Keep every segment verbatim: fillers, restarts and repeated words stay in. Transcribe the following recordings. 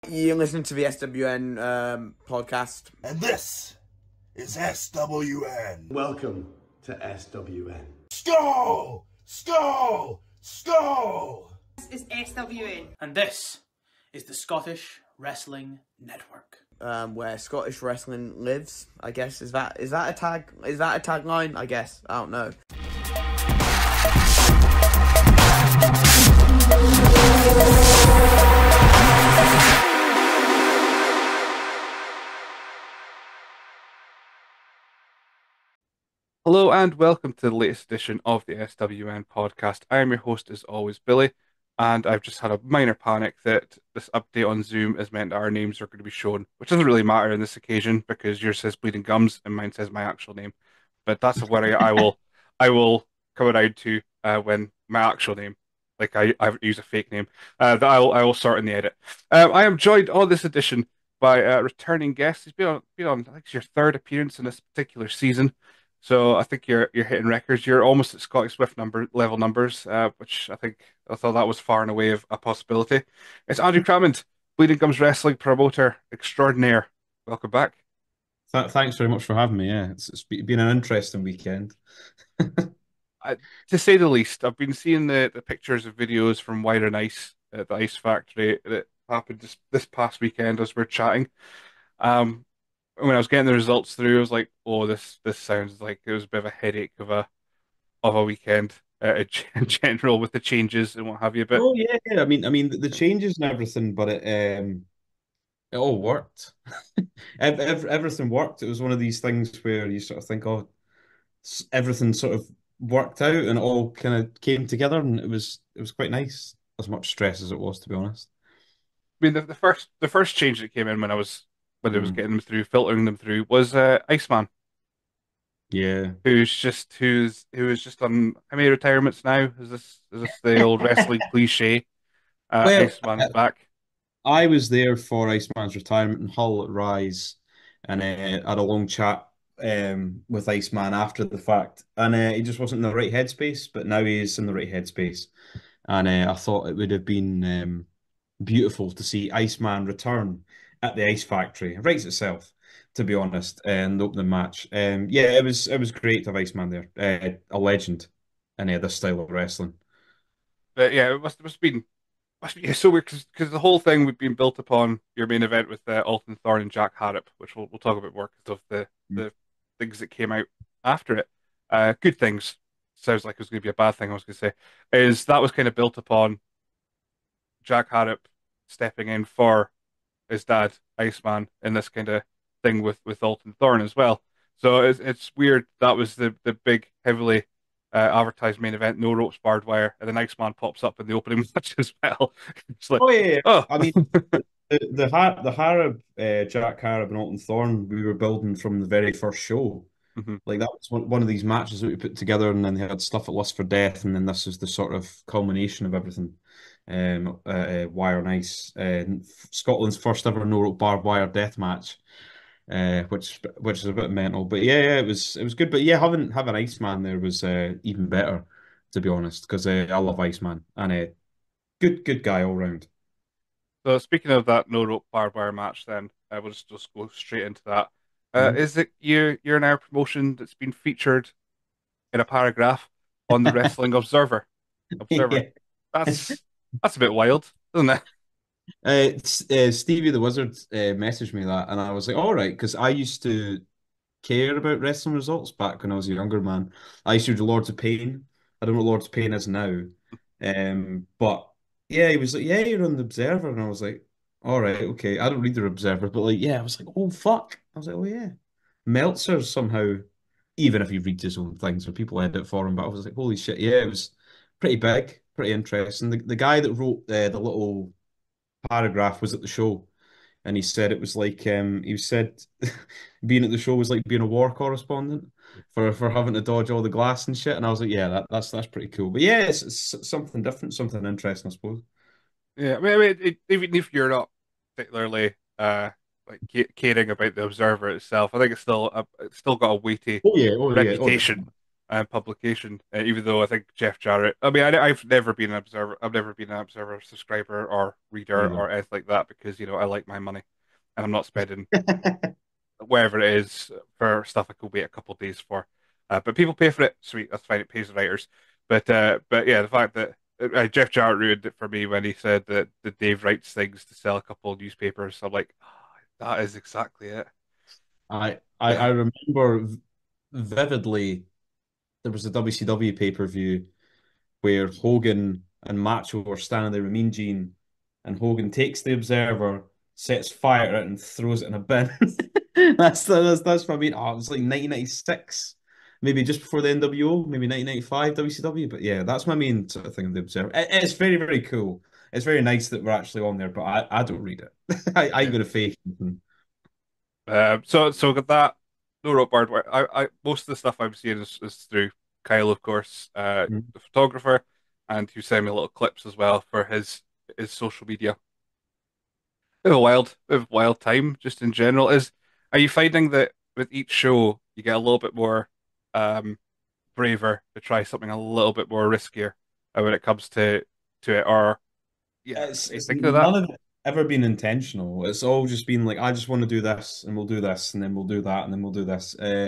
You're listening to the S W N um, podcast. And this is S W N. Welcome to S W N. Skull! Skull! Skull! This is S W N. And this is the Scottish Wrestling Network. Um, where Scottish wrestling lives, I guess. Is that is that a tag? Is that a tagline? I guess. I don't know. Hello and welcome to the latest edition of the S W N podcast. I am your host as always, Billy, and I've just had a minor panic that this update on Zoom has meant that our names are going to be shown, which doesn't really matter in this occasion because yours says Bleeding Gums and mine says my actual name. But that's a worry I will I will come around to uh, when my actual name, like I, I use a fake name, uh, that I will I will sort in the edit. Um, I am joined on this edition by a returning guest. He's been on been on I think it's your third appearance in this particular season. So I think you're you're hitting records. You're almost at Scotty Swift number level numbers, uh, which I think I thought that was far and away of a possibility. It's Andrew Crammond, Bleeding Gums Wrestling promoter extraordinaire. Welcome back. Th thanks very much for having me. Yeah, it's, it's been an interesting weekend. I, to say the least, I've been seeing the, the pictures and videos from Wire and Ice at the Ice Factory that happened this, this past weekend as we're chatting. Um, when I was getting the results through, I was like, "Oh, this this sounds like it was a bit of a headache of a of a weekend uh, in general with the changes and what have you." But Oh yeah, yeah. I mean, I mean the, the changes and everything, but it um it all worked. Ev ev everything worked. It was one of these things where you sort of think, oh, s- everything sort of worked out and it all kind of came together, and it was it was quite nice. As much stress as it was, to be honest. I mean, the, the first the first change that came in when I was when I was Mm. getting them through, filtering them through, was uh, Iceman, Yeah. who's just who's who is just on how many retirements now? Is this is this the old wrestling cliche? Uh, Well, Iceman's back. I was there for Iceman's retirement in Hull at Rise, and uh, had a long chat um, with Iceman after the fact, and uh, he just wasn't in the right headspace. But now he is in the right headspace, and uh, I thought it would have been um, beautiful to see Iceman return at the Ice Factory. It writes itself, to be honest, and the opening match. Um, yeah, it was it was great to have Iceman there, uh, a legend in uh, this style of wrestling. But yeah, it must must have been must be so weird because because the whole thing would been built upon your main event with uh, Alton Thorne and Jack Harrop, which we'll we'll talk about more because of the Mm. the things that came out after it. Uh, good things. Sounds like it was going to be a bad thing. I was going to say is that was kind of built upon Jack Harrop stepping in for his dad, Iceman, in this kind of thing with with Alton Thorne as well. So it's it's weird that was the the big heavily uh, advertised main event, no ropes, barbed wire, and then Iceman pops up in the opening match as well. It's like, Oh yeah, yeah. oh, I mean, the the Har the Harab, uh, Jack Harab and Alton Thorne, we were building from the very first show. Mhm. Like that was one, one of these matches that we put together, and then they had stuff at Lust for Death, and then this is the sort of culmination of everything. Um, uh, uh, Wire and Ice, uh, Scotland's first ever no rope barbed wire death match, uh, which which is a bit mental, but yeah, yeah, it was it was good. But yeah, having having Iceman there was uh, even better, to be honest, because uh, I love Iceman, and uh, good good guy all round. so speaking of that no rope barbed wire match, then uh, we'll just just go straight into that. Uh, Mhm. is it you? You're now a promotion that's been featured in a paragraph on the Wrestling Observer. Observer. Yeah. That's that's a bit wild, isn't it? Uh, s- uh, Stevie the Wizard uh, messaged me that, and I was like, all right, because I used to care about wrestling results back when I was a younger man. I used to do Lords of Pain. I don't know what Lords of Pain is now. Um, but yeah, he was like, yeah, you're on the Observer, and I was like, all right, okay. I don't read the Observer, but like, yeah, I was like, oh fuck. I was like, oh yeah. Meltzer somehow, even if he reads his own things or people edit for him, but I was like, holy shit, yeah, it was pretty big, pretty interesting. The the guy that wrote uh, the little paragraph was at the show, and he said it was like um he said being at the show was like being a war correspondent for for having to dodge all the glass and shit. And I was like, yeah, that, that's that's pretty cool. But yeah, it's, it's something different, something interesting, I suppose. Yeah, I mean, I mean it, even if you're not particularly uh like ca- caring about the Observer itself, I think it's still a, it's still got a weighty Oh yeah, oh yeah, oh reputation. definitely. uh, publication. Uh, even though I think Jeff Jarrett, I mean, I, I've never been an observer. I've never been an observer subscriber or reader Neither. or anything like that because you know I like my money, and I'm not spending wherever it is for stuff I could wait a couple of days for. Uh, but people pay for it. Sweet, that's fine. It pays the writers. But uh, but yeah, the fact that uh, Jeff Jarrett ruined it for me when he said that, that Dave writes things to sell a couple of newspapers. I'm like, "Ah, that is exactly it." I, I I remember vividly there was a W C W pay-per-view where Hogan and Macho were standing there with Mean Gene, and Hogan takes the Observer, sets fire to it, and throws it in a bin. That's that's that's what I mean. Oh, it was like nineteen ninety-six, maybe just before the N W O, maybe nineteen ninety-five W C W. But yeah, that's my main sort of thing of the Observer. It, it's very very cool. It's very nice that we're actually on there, but I, I don't read it. I I Yeah. got a faith. Um, so so with that, no rope barbed wire. I, I most of the stuff I'm seeing is, is through Kyle, of course, uh, the photographer, and he sent me little clips as well for his his social media. Bit of a wild, bit of a wild time, just in general. Is are you finding that with each show you get a little bit more um braver to try something a little bit more riskier uh, when it comes to to it? Or yeah, It's, are you it's thinking of that? none of it ever been intentional. It's all just been like, I just want to do this, and we'll do this, and then we'll do that, and then we'll do this. Uh,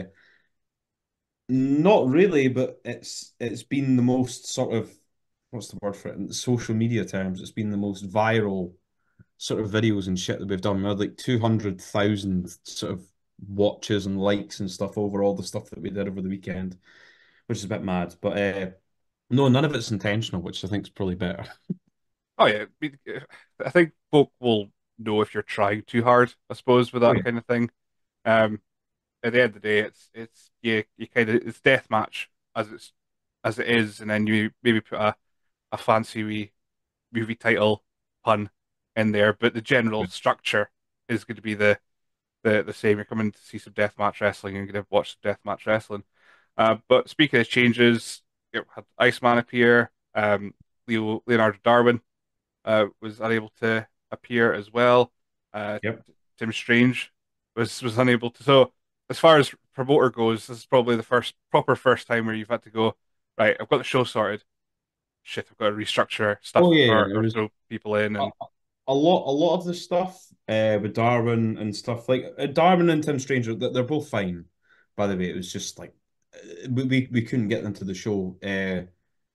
not really, but it's it's been the most sort of, what's the word for it in social media terms? It's been the most viral sort of videos and shit that we've done. We had like two hundred thousand sort of watches and likes and stuff over all the stuff that we did over the weekend, which is a bit mad. But uh, no, none of it's intentional, which I think is probably better. Oh yeah, I mean, I think folk will know if you're trying too hard, I suppose, with Oh that yeah. kind of thing. Um, at the end of the day, it's it's you you kind of it's death match as it's as it is, and then you maybe put a, a fancy wee movie title pun in there, but the general structure is going to be the the the same. You're coming to see some death match wrestling, and you're going to watch some death match wrestling. Uh, but speaking of changes, you had Iceman appear. Um, Leo Leonardo Darwin uh, was unable to appear as well. Uh, Yep. Tim Strange was was unable to. So as far as promoter goes, this is probably the first proper first time where you've had to go, right, I've got the show sorted. Shit, I've got to restructure Oh stuff yeah, or, it or was throw people in a, and a lot. A lot of the stuff uh, with Darwin and stuff like uh, Darwin and Tim Stranger, th- they're both fine. By the way, it was just like uh, we we, we couldn't get them to the show, uh,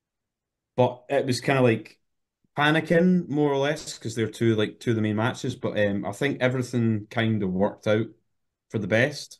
but it was kind of like panicking more or less because they're two like two of the main matches. But um, I think everything kind of worked out for the best.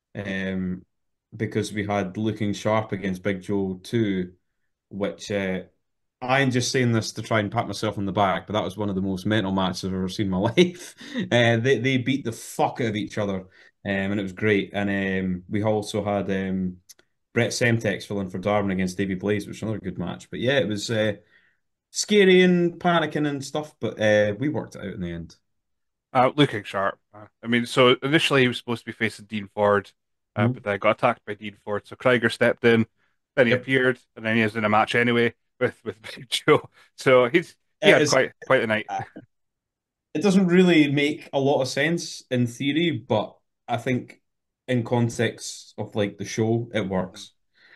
Um, because we had Looking Sharp against Big Joe too, which uh, I'm just saying this to try and pat myself on the back, but that was one of the most mental matches I've ever seen in my life. Uh, they they beat the fuck out of each other, um, and it was great. And um, we also had um, Brett Semtex filling for Darwin against Davey Blaze, which was another good match. But yeah, it was uh, scary and panicking and stuff, but uh, we worked it out in the end. uh, looking sharp. Uh, I mean, so initially he was supposed to be facing Dean Ford, uh, Mhm. but then got attacked by Dean Ford. So Krieger stepped in, then he Yep. appeared, and then he was in a match anyway with with Big Joe. So he's he It had is. quite quite a night. It doesn't really make a lot of sense in theory, but I think in context of like the show, it works.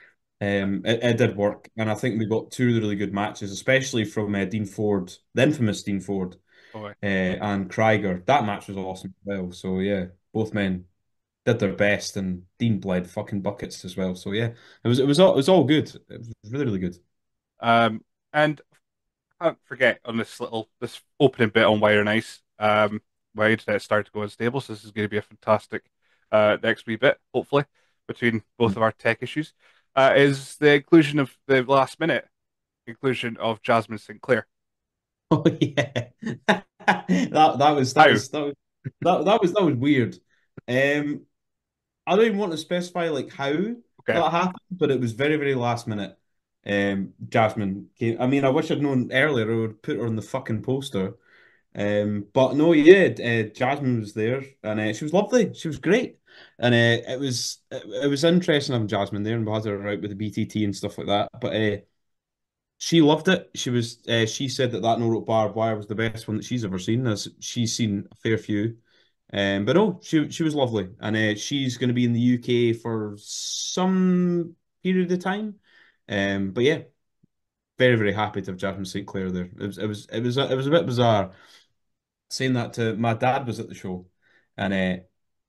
Um, it, it did work, and I think we got two really good matches, especially from uh, Dean Ford, the infamous Dean Ford, Boy. uh, and Krieger. That match was awesome as well. So yeah, both men did their best, and Dean bled fucking buckets as well. So yeah, it was it was all it was all good. It was really really good. Um, and I can't forget on this little this opening bit on Wire and Ice. Um, my internet started to go unstable, so this is going to be a fantastic uh next wee bit, hopefully, between both of our tech issues. Uh, is the inclusion of the last minute inclusion of Jasmine Sinclair. Oh yeah, that that was that How? was that was that, that was that was weird. Um, I don't even want to specify like how Okay. that happened, but it was very, very last minute. Um, Jasmine came. I mean, I wish I'd known earlier. I would put her on the fucking poster. Um, but no, yeah, uh, Jasmine was there, and uh, she was lovely. She was great, and uh, it was it, it was interesting having Jasmine there, and we had her out with the B T T and stuff like that. But uh, she loved it. She was. Uh, she said that that no rope barbed wire was the best one that she's ever seen. As she's seen a fair few. Um, but no, she she was lovely, and uh, she's going to be in the U K for some period of time. Um, but yeah, very very happy to have Jasmine Saint Clair there. It was it was it was it was a bit bizarre saying that to my dad was at the show, and uh,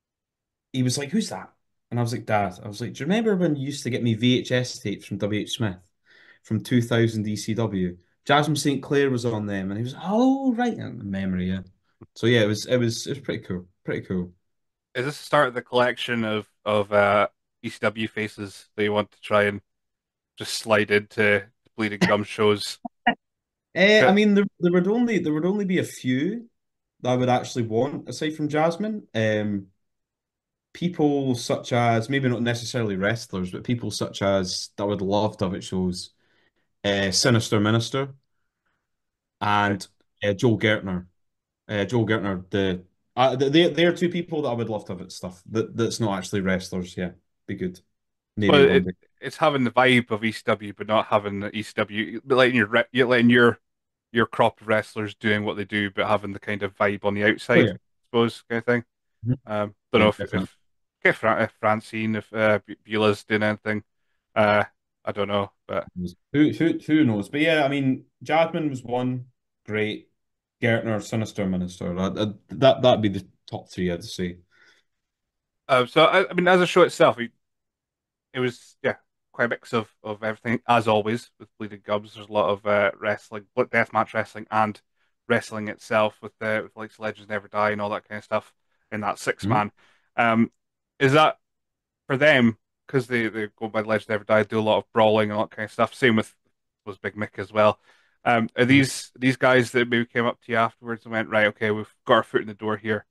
he was like, "Who's that?" And I was like, "Dad." I was like, "Do you remember when you used to get me V H S tapes from W H Smith from two thousand E C W? Jasmine Saint Clair was on them," and he was, "Oh right," in memory, yeah. So yeah, it was it was it was pretty cool, pretty cool. Is this the start of the collection of of uh, E C W faces that you want to try and just slide into Bleeding Gum shows? Uh, I Uh, mean, there there would only there would only be a few that I would actually want aside from Jasmine. Um, people such as maybe not necessarily wrestlers, but people such as that I would love to have at shows. Uh, Sinister Minister right. and uh, Joel Gertner. Uh, Joel Gertner, the uh, they they are two people that I would love to have at stuff that that's not actually wrestlers. Yeah, be good. Maybe But one it day. it's having the vibe of E C W, but not having the E C W, letting your re- you're letting your your crop of wrestlers doing what they do, but having the kind of vibe on the Oh outside, yeah. I suppose, kind of thing. Mhm. Um, don't know Yeah, if definitely. if if, Fra if Francine, if uh, Bu- Beulah's doing anything. Uh, I don't know, but Who who who knows? But yeah, I mean, Jasmine was one great. Gertner, Sinister Minister. Uh, uh, that that'd be the top three, I'd say. uh, so I, I mean, as a show itself, it, it was yeah, quite a mix of of everything as always with Bleeding Gums. There's a lot of uh, wrestling, deathmatch wrestling, and wrestling itself with the with like Legends Never Die and all that kind of stuff in that six Mhm. man. Um, is that for them because they they go by Legends Never Die, do a lot of brawling and all that kind of stuff. Same with was Big Mick as well. Um, are Mhm. these these guys that maybe came up to you afterwards and went, right, okay, we've got our foot in the door here.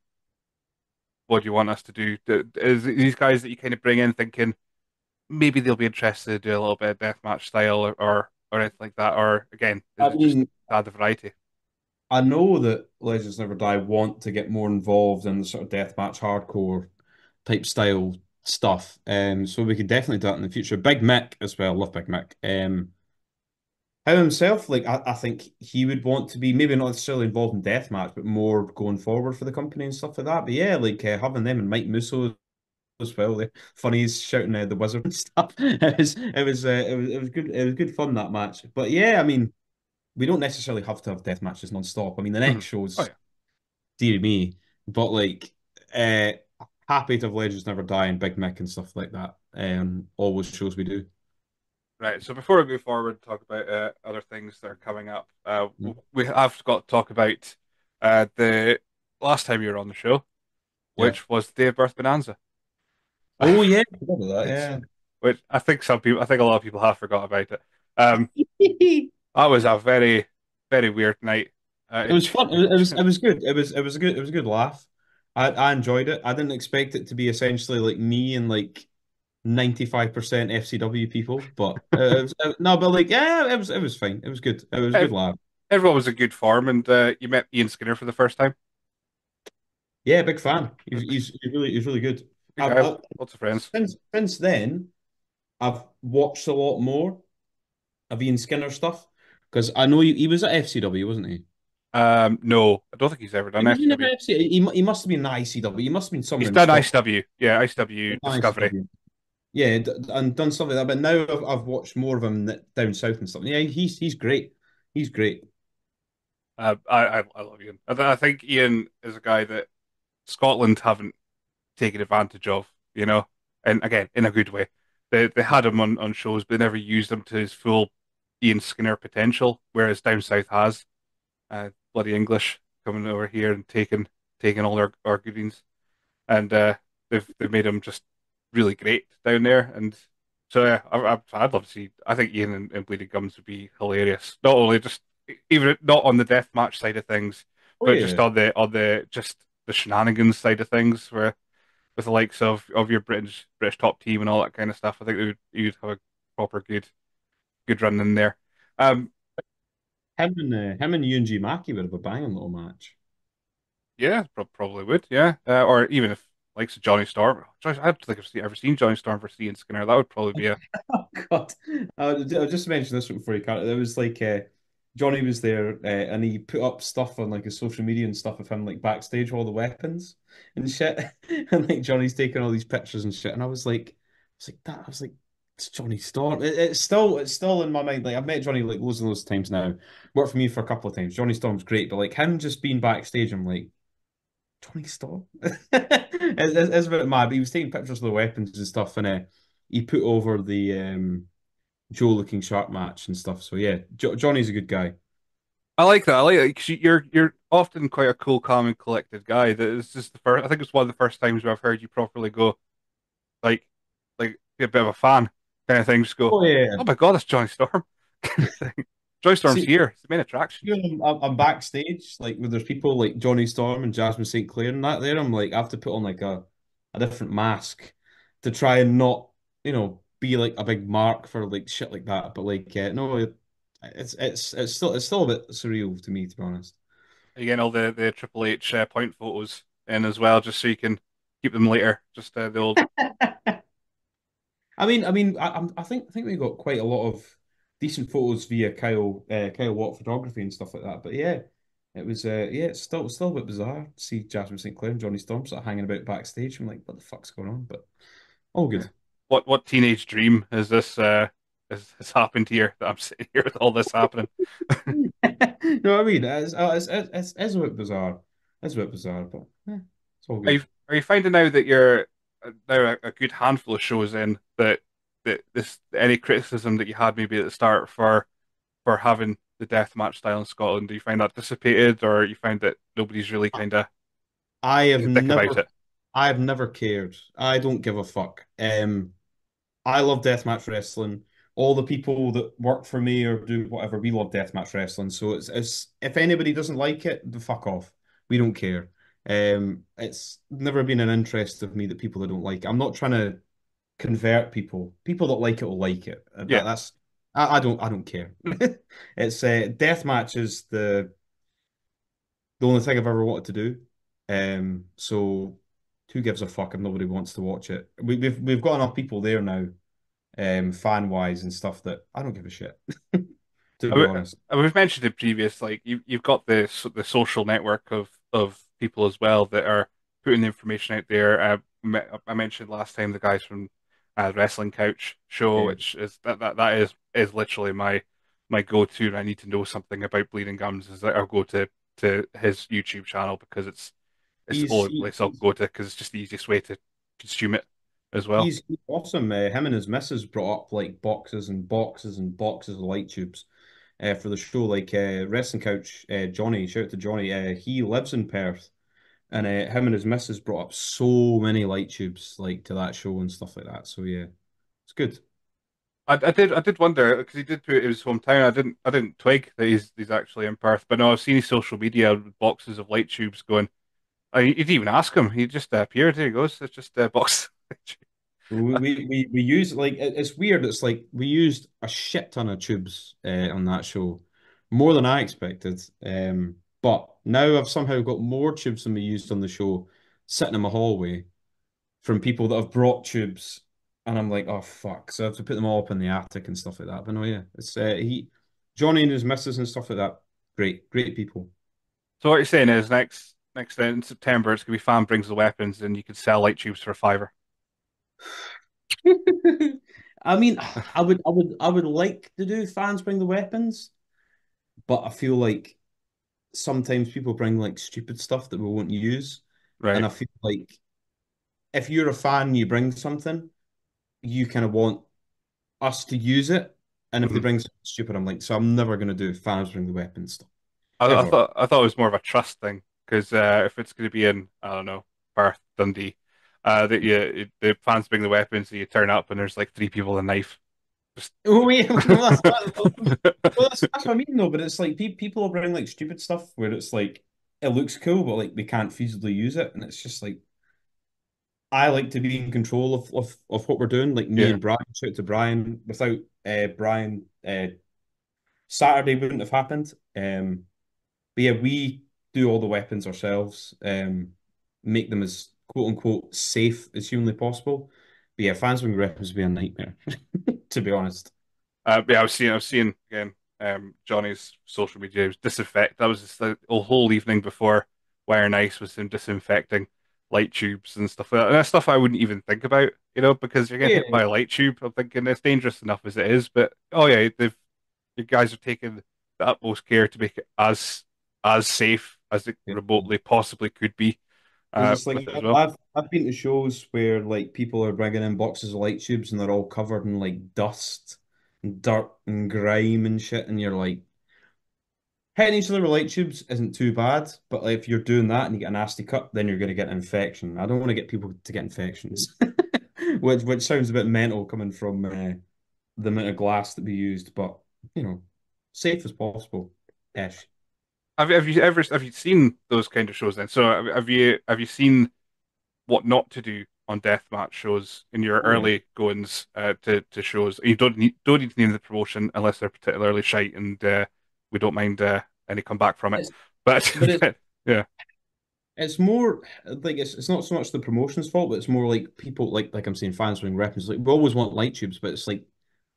What do you want us to do? Do- Is it these guys that you kind of bring in thinking maybe they'll be interested to do a little bit of deathmatch style or, or or anything like that? Or again, is I it just mean, to add the variety? I know that Legends Never Die want to get more involved in the sort of deathmatch hardcore type style stuff. Um, so we could definitely do that in the future. Big Mick as well, love Big Mick. Um, Him himself, like I, I think he would want to be maybe not necessarily involved in deathmatch, but more going forward for the company and stuff like that. But yeah, like uh, having them and Mike Musso as well, the funnies shouting uh, the wizard and stuff. It was it was uh, it was it was good it was good fun that match. But yeah, I mean, we don't necessarily have to have death matches non-stop. I mean, the Mhm. next Oh show's yeah. dear me, but like uh happy to have Legends Never Die and Big Mick and stuff like that. Um, always shows we do. Right. So before we move forward, and talk about uh, other things that are coming up. Uh, Mm. we have got to talk about uh, the last time you were on the show, Yeah. which was the Day of Birth Bonanza. Oh yeah, I forgot about Which, that. which I think some people, I think a lot of people have forgot about it. Um, Yeah. that was a very, very weird night. Uh, It was it, fun. It was, it was it was good. It was it was a good it was a good laugh. I I enjoyed it. I didn't expect it to be essentially like me and like ninety-five percent F C W people, but uh, it was, uh, no, but like yeah, it was it was fine. It was good. It was a good ev- laugh. everyone was in good form, and uh, you met Ian Skinner for the first time. Yeah, big fan. He's he's, he's really he's really good. Good I've, guy, I, lots of friends. since since then, I've watched a lot more of Ian Skinner stuff because I know he, he was at F C W, wasn't he? Um, no, I don't think he's ever done Was he never F C W. F C? He, he must have been in I C W. He must have been somewhere He's in done Scotland. I C W, yeah, I C W Discovery. I C W. Yeah, d- and done stuff like that. But now I've, I've watched more of him down south and stuff. Yeah, he's he's great. He's great. Uh, I, I I love Ian. I, th- I think Ian is a guy that Scotland haven't taken advantage of, you know, and again in a good way. They they had him on, on shows, but they never used him to his full Ian Skinner potential, whereas down south has. Uh, bloody English coming over here and taking taking all our, our goodies, and uh, they've they've made him just really great down there. And so yeah, I, I, I'd love to see. I think Ian and, and Bleeding Gums would be hilarious. Not only just even not on the death match side of things, Oh but just yeah. on the on the just the shenanigans side of things, where with the likes of of your British British top team and all that kind of stuff. I think they would you'd have a proper good good run in there. Um, Him and uh, him and Ewan G Mackey would have a banging little match. yeah, pro probably would. Yeah, uh, or even if likes of Johnny Storm. Johnny- I don't think I've seen, ever seen Johnny Storm versus Ian Skinner. That would probably be a Oh God. Uh, I'll just mention this one before you can't. There was like uh, Johnny was there uh, and he put up stuff on like his social media and stuff of him like backstage with all the weapons and shit. And like Johnny's taking all these pictures and shit. And I was like, I was like that. I was like, It's Johnny Storm. It, it's still it's still in my mind. Like I've met Johnny like loads and loads of times now. Worked for me for a couple of times. Johnny Storm's great, but like him just being backstage, I'm like, Johnny Storm? it's, it's, it's a bit mad. But he was taking pictures of the weapons and stuff, and uh, he put over the um, Joe looking sharp match and stuff. So yeah, jo Johnny's a good guy. I like that. I like it 'cause you- you're you're often quite a cool, calm, and collected guy. That is just the first. I think it's one of the first times where I've heard you properly go like like be a bit of a fan kind of thing. Just go, Oh yeah. oh my God, it's Johnny Storm kind of thing. Johnny Storm's See, here. It's the main attraction. you know, I'm, I'm backstage, like where there's people like Johnny Storm and Jasmine Saint Clair and that there. I'm like, I have to put on like a, a different mask to try and not, you know, be like a big mark for like shit like that. But like, uh, no, it, it's it's it's still it's still a bit surreal to me, to be honest. You get all the the Triple H uh, point photos in as well, just so you can keep them later. Just uh, the old. I mean, I mean, I, I'm- I think I think we got quite a lot of decent photos via Kyle uh, Kyle Watt photography and stuff like that. But yeah, it was uh, yeah, it's still still a bit bizarre to see Jasmine Saint Clair and Johnny Storm sort of hanging about backstage. I'm like, what the fuck's going on? But all good. What what teenage dream is this? Uh, has, has happened here that I'm sitting here with all this happening? No, I mean, it's, uh, it's, it's, it's, it's a bit bizarre. It's a bit bizarre, but yeah, it's all Are good. you are you finding now that you're uh, now a, a good handful of shows in that that this any criticism that you had maybe at the start for for having the deathmatch style in Scotland, do you find that dissipated, or you find that nobody's really kind of I have a dick about never, it? I have never cared. I don't give a fuck. Um, I love deathmatch wrestling. All the people that work for me or do whatever, we love deathmatch wrestling. So it's, it's if anybody doesn't like it, the fuck off. We don't care. Um, it's never been an interest of me that people that don't like it. I'm not trying to convert people. People that like it will like it. Uh, Yeah. That, that's I, I don't I don't care. It's uh, deathmatch is the the only thing I've ever wanted to do. Um, so who gives a fuck if nobody wants to watch it? We, we've we've got enough people there now, um, fan wise and stuff that I don't give a shit. To I be w- honest, I- We've mentioned it previous, like you you've got the so- the social network of of people as well that are putting the information out there. Uh, me- I mentioned last time the guys from uh, Wrestling Couch show, yeah. which is that that, that is is literally my my go-to. And I need to know something about Bleeding Gums. Is that I'll go to to his YouTube channel because it's it's the He's only he, place I'll he's go to because it's just the easiest way to consume it as well. he's awesome. Uh, him and his missus brought up like boxes and boxes and boxes of light tubes uh, for the show. Like uh, Wrestling Couch, uh, Johnny, shout out to Johnny. Uh, he lives in Perth. And uh, him and his missus brought up so many light tubes like to that show and stuff like that. So yeah, it's good. I, I did I did wonder because he did put it in his hometown. I didn't I didn't twig that he's he's actually in Perth, but no, I've seen his social media with boxes of light tubes going. I you didn't even ask him. He just uh, appeared. Here he goes. It's just a box. We we we, we use like it- it's weird. It's like we used a shit ton of tubes uh, on that show, more than I expected. Um, but now I've somehow got more tubes than we used on the show sitting in my hallway from people that have brought tubes, and I'm like, oh fuck! So I have to put them all up in the attic and stuff like that. But no, yeah, it's uh, he, Johnny and his missus and stuff like that. Great, great people. So what you're saying is next next uh, in September it's gonna be fan brings the weapons and you can sell light tubes for a fiver. I mean, I would, I would, I would like to do fans bring the weapons, but I feel like sometimes people bring like stupid stuff that we won't use, and Right. I feel like if you're a fan, you bring something, you kind of want us to use it, and if they Mhm. bring something stupid, I'm like, so I'm never gonna do fans bring the weapons stuff I, I ever. thought I thought it was more of a trust thing because uh, if it's going to be in I don't know Perth, Dundee, uh, that you it, the fans bring the weapons, and you turn up and there's like three people with a knife. Just Oh, yeah, well, that's, well, that's, that's what I mean, though. But it's like pe people will bring like stupid stuff where it's like it looks cool, but like we can't feasibly use it, and it's just like I like to be in control of of, of what we're doing. Like me yeah. and Brian, shout out to Brian. Without uh, Brian, uh, Saturday wouldn't have happened. Um, but yeah, we do all the weapons ourselves. Um, make them as quote unquote safe as humanly possible. But yeah, fans with weapons would be a nightmare, to be honest. Uh, yeah, I was seeing, I was seeing again, um, Johnny's social media was disinfect. That was just the whole evening before Wire and Ice was him disinfecting light tubes and stuff like that. And that's stuff I wouldn't even think about, you know, because you're getting Yeah, hit by a light tube. I'm thinking it's dangerous enough as it is, but oh yeah, they've you guys are taking the utmost care to make it as as safe as it yeah. remotely possibly could be Because uh, it's like with it as I- well. I've I've been to shows where like people are bringing in boxes of light tubes and they're all covered in like dust and dirt and grime and shit, and you're like hitting each other with light tubes isn't too bad, but like, if you're doing that and you get a nasty cut, then you're going to get an infection. I don't want to get people to get infections, which which sounds a bit mental coming from uh, the amount of glass that we used, but you know, safe as possible. Ish. Have you, have you ever have you seen those kind of shows then? So have have you have you seen what not to do on deathmatch shows in your Oh yeah. early goings uh, to to shows? You don't need don't need to name the promotion unless they're particularly shite, and uh, we don't mind uh, any comeback from it. It's, But, but it's but yeah, it's more like it's it's not so much the promotion's fault, but it's more like people like like I'm saying fans being referenced. Like we always want light tubes, but it's like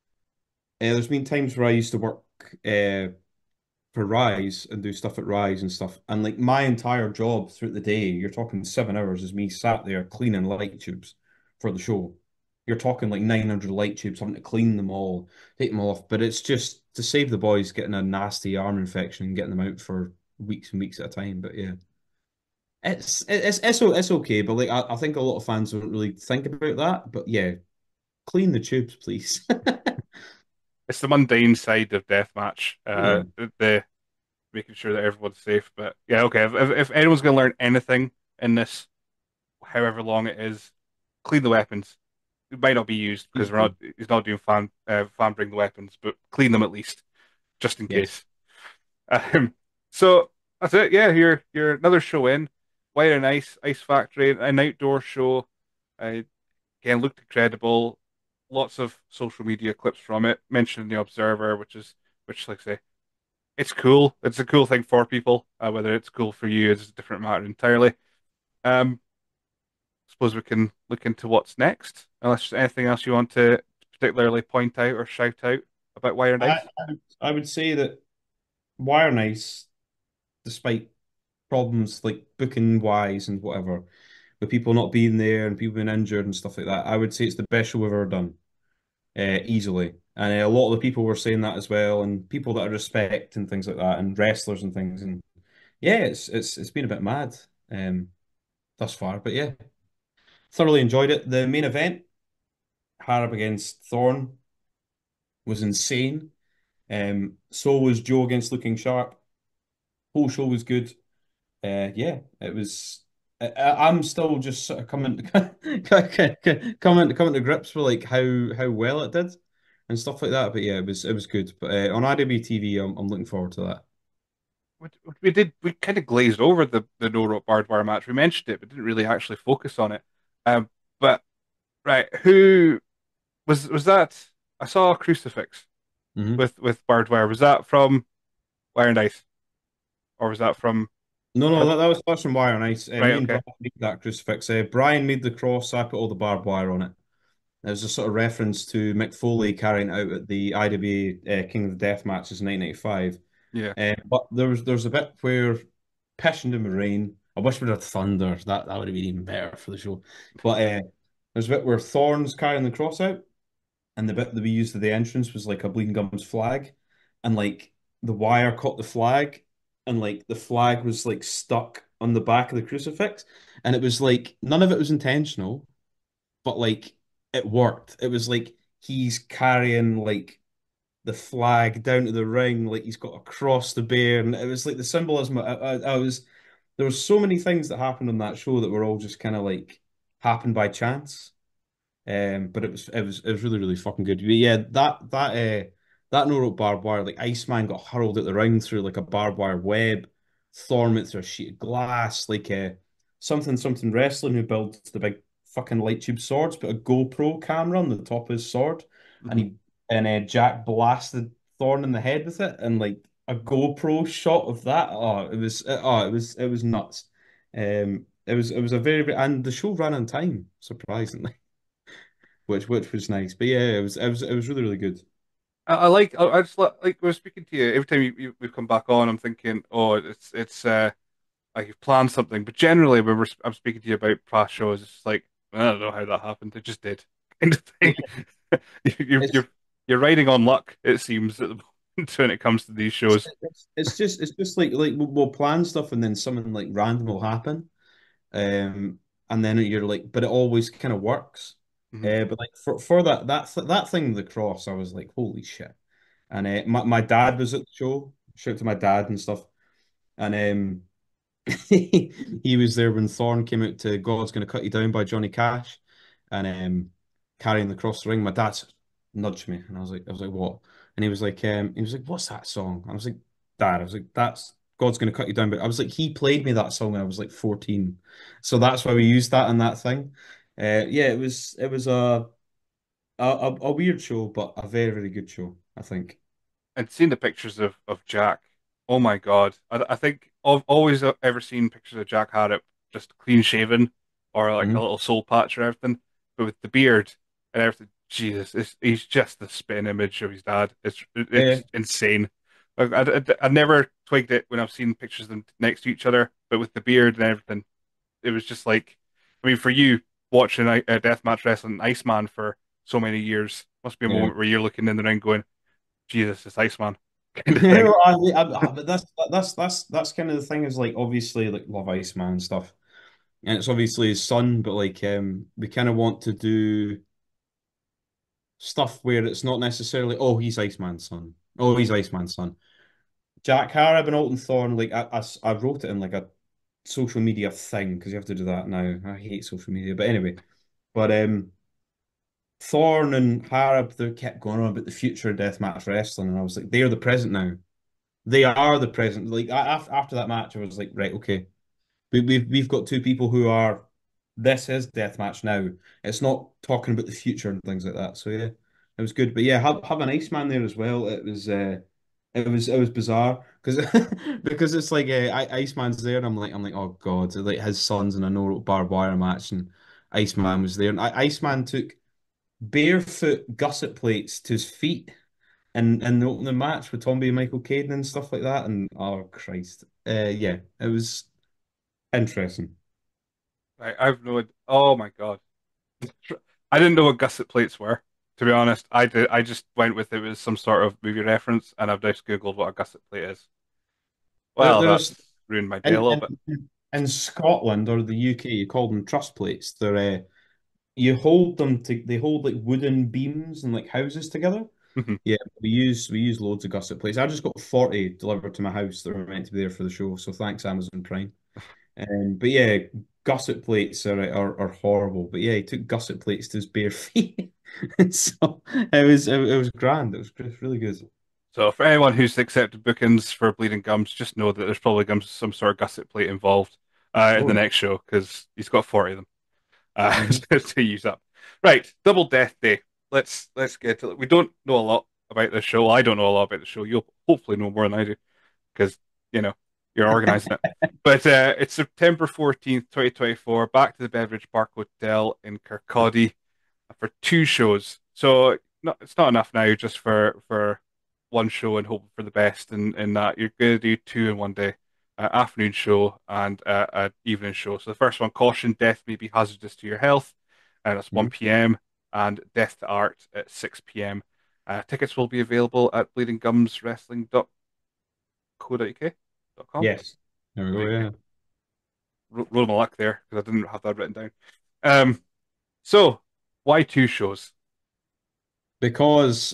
uh, there's been times where I used to work uh, for Rise and do stuff at Rise and stuff, and like my entire job throughout the day, you're talking seven hours, is me sat there cleaning light tubes for the show. You're talking like nine hundred light tubes, having to clean them all, take them all off. But it's just to save the boys getting a nasty arm infection and getting them out for weeks and weeks at a time. But yeah. It's it's it's it's okay, but like I, I think a lot of fans don't really think about that. But yeah, clean the tubes, please. it's the mundane side of deathmatch, uh, Yeah. the, the making sure that everyone's safe. But yeah, okay, if if, if anyone's going to learn anything in this, however long it is, clean the weapons. It might not be used because we're not. He's not doing fan uh, fan bring the weapons, but clean them at least, just in Yes. case. Um, so that's it. Yeah, you're you're another show in. Wire and Ice, Ice Factory, an outdoor show. Uh, again, looked incredible. Lots of social media clips from it. Mentioned the Observer, which is which, like I say, it's cool. It's a cool thing for people. Uh, whether it's cool for you is a different matter entirely. Um, suppose we can look into what's next. Unless there's anything else you want to particularly point out or shout out about Wire and I, Ice. I I would say that Wire Nice, despite problems like booking wise and whatever, with people not being there and people being injured and stuff like that, I would say it's the best show we've ever done, uh, easily. And uh, a lot of the people were saying that as well, and people that I respect and things like that, and wrestlers and things. And yeah, it's it's it's been a bit mad, um, thus far, but yeah, thoroughly enjoyed it. The main event, Harab against Thorn, was insane. Um, so was Joe against Looking Sharp. Whole show was good. Uh, yeah, it was. I, I- I'm still just sort of coming coming coming to grips with like how how well it did and stuff like that. But yeah, it was it was good. But uh, on I W T V, I'm I'm looking forward to that. We, we did we kind of glazed over the the no rope barbed wire match. We mentioned it, but didn't really actually focus on it. Um, but right, who was was that? I saw a crucifix Hmm. with with barbed wire. Was that from Wire and Ice, or was that from? No, no, Or, that, that was Flash and Wire and Ice. Uh, right, me and okay, Brian made that crucifix. Uh, Brian made the cross. I put all the barbed wire on it. It was a sort of reference to Mick Foley carrying it out at the I W A uh, King of the Death matches in nineteen ninety-five. yeah. Uh, but there was there's a bit where pissing in the rain. I wish we'd had thunder. That that would have been even better for the show. But uh, there's a bit where Thorn's carrying the cross out, and the bit that we used at the entrance was like a Bleeding Gums flag, and like the wire caught the flag, and like the flag was like stuck on the back of the crucifix, and it was like none of it was intentional, but like it worked. It was like he's carrying like the flag down to the ring, like he's got a cross to bear, and it was like the symbolism. I, I, I was there were so many things that happened on that show that were all just kind of like happened by chance. Um, but it was it was it was really really fucking good. But yeah, that that uh that no rope barbed wire, like Iceman got hurled at the ring through like a barbed wire web. Thorn went through a sheet of glass. Like uh, something something wrestling who builds the big fucking light tube swords, put a GoPro camera on the top of his sword, and Mhm. he and uh, Jack blasted Thorn in the head with it, and like a GoPro shot of that. Oh, it was oh it was it was nuts. Um, it was it was a very and the show ran on time surprisingly which which was nice. But yeah, it was it was it was really really good. I, I like. I, I just like, like we're speaking to you every time you, you, we come back on. I'm thinking, oh, it's it's uh, like you've planned something, but generally when we're, I'm speaking to you about past shows, it's like I don't know how that happened. It just did, kind of thing. You're It's you're you're riding on luck, it seems, at the moment when it comes to these shows. it's, it's just it's just like like we'll we'll plan stuff and then something like random will happen. Um, and then you're like, but it always kind of works. Mhm. Uh, but like for for that that that thing, the cross, I was like, holy shit. And uh, my my dad was at the show. Shout out to my dad and stuff. And um, he was there when Thorne came out to "God's Gonna Cut You Down" by Johnny Cash, and um, carrying the cross the ring. My dad nudged me, and I was like, I was like, what? And he was like, um, he was like, what's that song? I was like, Dad, I was like, that's God's Gonna Cut You Down. But I was like, he played me that song when I was like fourteen, so that's why we used that in that thing. Uh, yeah, it was it was a a, a a weird show, but a very very good show, I think. And seeing the pictures of of Jack, oh my God. I, I think I've always ever seen pictures of Jack Harrop just clean shaven or like a Mhm. little soul patch or everything, but with the beard and everything, Jesus, it's, he's just the spitting image of his dad. It's Yeah. it's insane. Like, I, I, I never twigged it when I've seen pictures of them next to each other, but with the beard and everything, it was just like, I mean, for you watching a, a deathmatch wrestling Iceman for so many years, must be a Yeah. moment where you're looking in the ring going, Jesus, it's Iceman, kind of thing. Well, I, I, I, but that's that's that's that's kind of the thing is like obviously like Love Iceman stuff, and it's obviously his son, but like um we kind of want to do stuff where it's not necessarily oh he's Iceman's son, oh he's Iceman's son. Jack Harrop and Alton Thorne, like I, I, I wrote it in like a social media thing because you have to do that now. I hate social media, but anyway, but um Thorne and Harrop they kept going on about the future of deathmatch wrestling, and I was like they're the present now. They are the present. Like after after that match, I was like, right, okay, we, we've we've got two people who are. This is deathmatch now. It's not talking about the future and things like that. So yeah, it was good. But yeah, have have an Iceman there as well. It was uh, it was it was bizarre because because it's like uh, I, Iceman's there. And I'm like I'm like oh god, like his son's in a no barbed wire match and Iceman was there and I, Iceman took barefoot gusset plates to his feet and and the opening match with Tomby and Michael Caden and stuff like that. And oh Christ, uh, yeah, it was interesting. I, I've no, oh my God. I didn't know what gusset plates were, to be honest. I did, I just went with it was some sort of movie reference, and I've just Googled what a gusset plate is. There, Well, there's that's ruined my day a in, little bit. in in Scotland or the U K, you call them truss plates. They're uh, you hold them to they hold like wooden beams and like houses together. Yeah, we use we use loads of gusset plates. I just got forty delivered to my house that were meant to be there for the show, so thanks Amazon Prime. Um, but yeah, gusset plates are, are are horrible. But yeah, he took gusset plates to his bare feet, so it was it, it was grand. It was really good. So for anyone who's accepted bookings for Bleeding Gums, just know that there's probably gums, some sort of gusset plate involved uh, in the Oh, next show because he's got forty of them uh, mhm. to use up. Right, Double Death Day. Let's let's get to it. We don't know a lot about this show. I don't know a lot about the show. You'll hopefully know more than I do because you know you're organizing it. But uh, it's September fourteenth, twenty twenty-four, back to the Beverage Park Hotel in Kirkcaldy for two shows. So not, it's not enough now just for for one show and hoping for the best. And in, in that you're going to do two in one day, uh, afternoon show and uh, an evening show. So the first one, caution, death may be hazardous to your health, and that's Mhm. one p m. And Death to Art at six p m. Uh, tickets will be available at bleeding gums wrestling dot co dot uk dot com. Yes, there we go. There you go. Yeah, Ro- Roll my luck there because I didn't have that written down. Um, so why two shows? because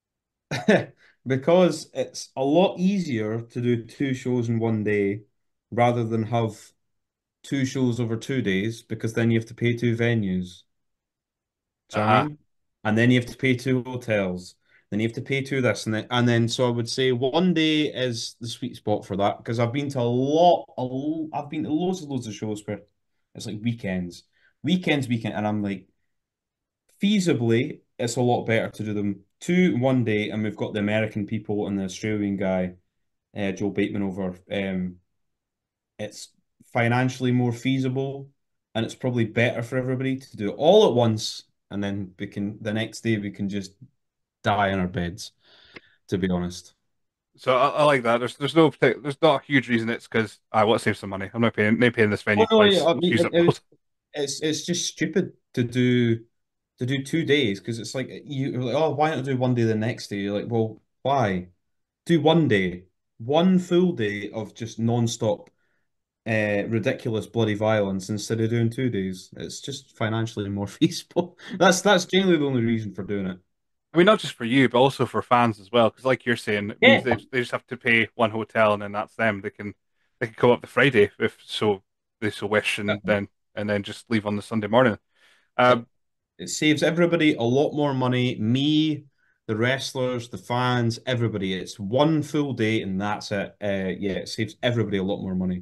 because it's a lot easier to do two shows in one day rather than have two shows over two days because then you have to pay two venues. Do you know what I Uh-huh. mean? And then you have to pay two hotels. Then you have to pay two this and then and then so I would say one day is the sweet spot for that because I've been to a lot, a lo I've been to loads and loads of shows where it's like weekends, weekends, weekend, and I'm like feasibly it's a lot better to do them two in one day, and we've got the American people and the Australian guy, uh, Joe Bateman over. Um, it's financially more feasible, and it's probably better for everybody to do it all at once, and then we can the next day we can just die in our beds, to be honest. So I, I like that. There's there's no partic- there's not a huge reason. It's because I want to save some money. I'm not paying not paying this Oh venue no, yeah, twice. I Just mean, use it, it it was both. it's it's just stupid to do to do two days because it's like you- you're like, oh, why not do one day the next day? You're like, well, why? Do one day, one full day of just non-stop uh ridiculous bloody violence instead of doing two days. It's just financially more feasible. That's that's generally the only reason for doing it. I mean, not just for you, but also for fans as well. Because like you're saying, it means Yeah. they they just have to pay one hotel and then that's them. They can they can come up the Friday if so they so wish, and then and then just leave on the Sunday morning. Yep. Um, It saves everybody a lot more money. Me, the wrestlers, the fans, everybody. It's one full day and that's it. Uh, yeah, it saves everybody a lot more money.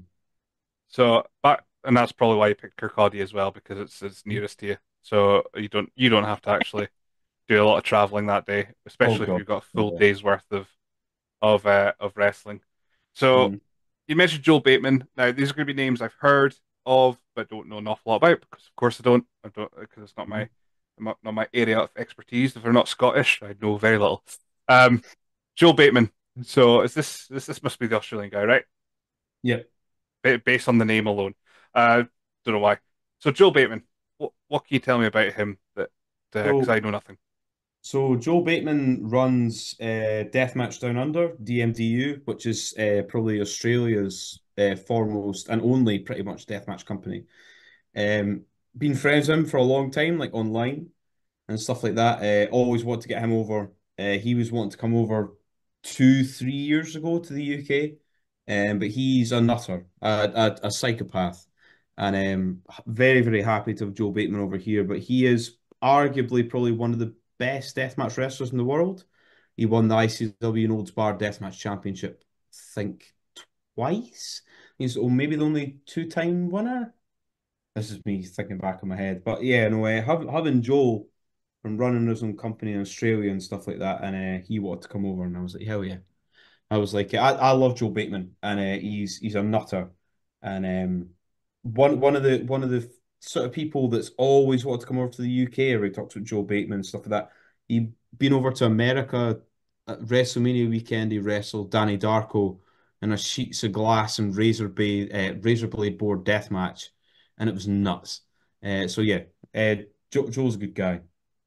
so back and that's probably why you picked Kirkcaldy as well because it's it's nearest to you. So you don't you don't have to actually do a lot of traveling that day, Oh especially if God. you've got a full Yeah. day's worth of of uh, of wrestling. So Mm. you mentioned Joel Bateman. Now these are going to be names I've heard of, but don't know an awful lot about because, of course, I don't. I don't because it's not my not, not my area of expertise. If they're not Scottish, I know very little. Um, Joel Bateman. So is this this this must be the Australian guy, right? Yep. Ba- Based on the name alone. Uh, don't know why. So Joel Bateman. What what can you tell me about him that because So I know nothing. so Joe Bateman runs uh, Deathmatch Down Under, D M D U, which is uh, probably Australia's uh, foremost and only pretty much deathmatch company. Um, been friends with him for a long time, like online and stuff like that. Uh, always wanted to get him over. Uh, he was wanting to come over two, three years ago to the U K, um, but he's a nutter, a, a, a psychopath, and um, very, very happy to have Joe Bateman over here. But he is arguably probably one of the best deathmatch wrestlers in the world. He won the I C W Olds Bar Deathmatch Championship, I think twice. He's oh, maybe the only two-time winner. This is me thinking back in my head, but yeah, no way. Having having Joel from running his own company in Australia and stuff like that, and uh, he wanted to come over, and I was like, hell yeah. I was like, I, I love Joe Bateman, and uh, he's he's a nutter, and um, one one of the one of the sort of people that's always wanted to come over to the U K. Where he talks about Joe Bateman and stuff like that. He been over to America at WrestleMania weekend. He wrestled Danny Darko in a sheets of glass and razor blade uh, razor blade board death match, and it was nuts. Uh, so yeah, uh, Joe, Joe's a good guy.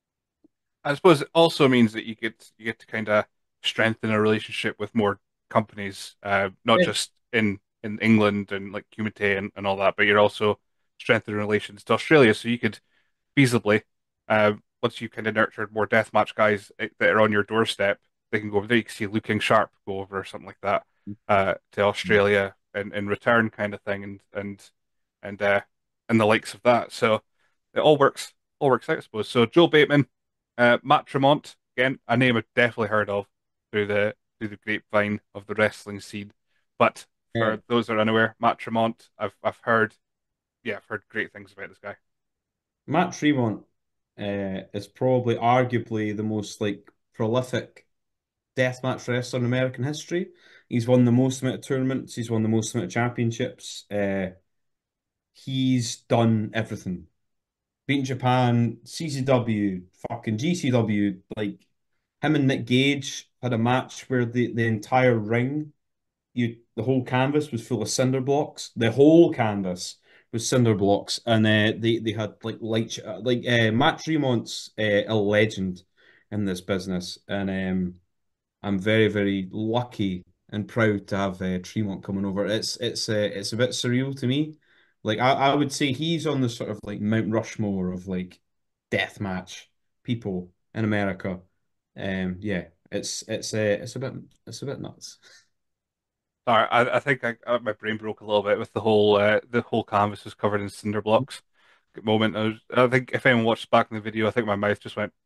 I suppose it also means that you get you get to kind of strengthen a relationship with more companies, uh, not Yeah. just in in England and like Kumite and, and all that, but you're also strengthening relations to Australia. So you could feasibly, uh, once you kind of nurtured more deathmatch guys eh, that are on your doorstep, they can go over there. You can see Luke King Sharp go over or something like that uh, to Australia in, in return, kind of thing, and and and uh, and the likes of that. So it all works all works out, I suppose. So Joe Bateman. Uh, Matt Tremont, again, a name I've definitely heard of through the through the grapevine of the wrestling scene. But Yeah. for those that are unaware, Matt Tremont, I've I've heard, yeah, I've heard great things about this guy. Matt Tremont uh, is probably arguably the most like prolific deathmatch wrestler in American history. He's won the most amount of tournaments. He's won the most amount of championships. Uh, he's done everything. Beaten Japan, C C W, fucking G C W. Like him and Nick Gage had a match where the, the entire ring, you the whole canvas was full of cinder blocks. The whole canvas was cinder blocks, and uh, they they had like light sh- like uh, Matt Tremont's uh, a legend in this business, and um, I'm very very lucky and proud to have uh, Tremont coming over. It's it's uh, it's a bit surreal to me. Like I, I would say he's on the sort of like Mount Rushmore of like death match people in America. Um, yeah, it's it's uh, it's a bit it's a bit nuts. Sorry, I, I think I, uh, my brain broke a little bit with the whole uh, the whole canvas was covered in cinder blocks moment. I, was, I think if anyone watched back in the video, I think my mouth just went.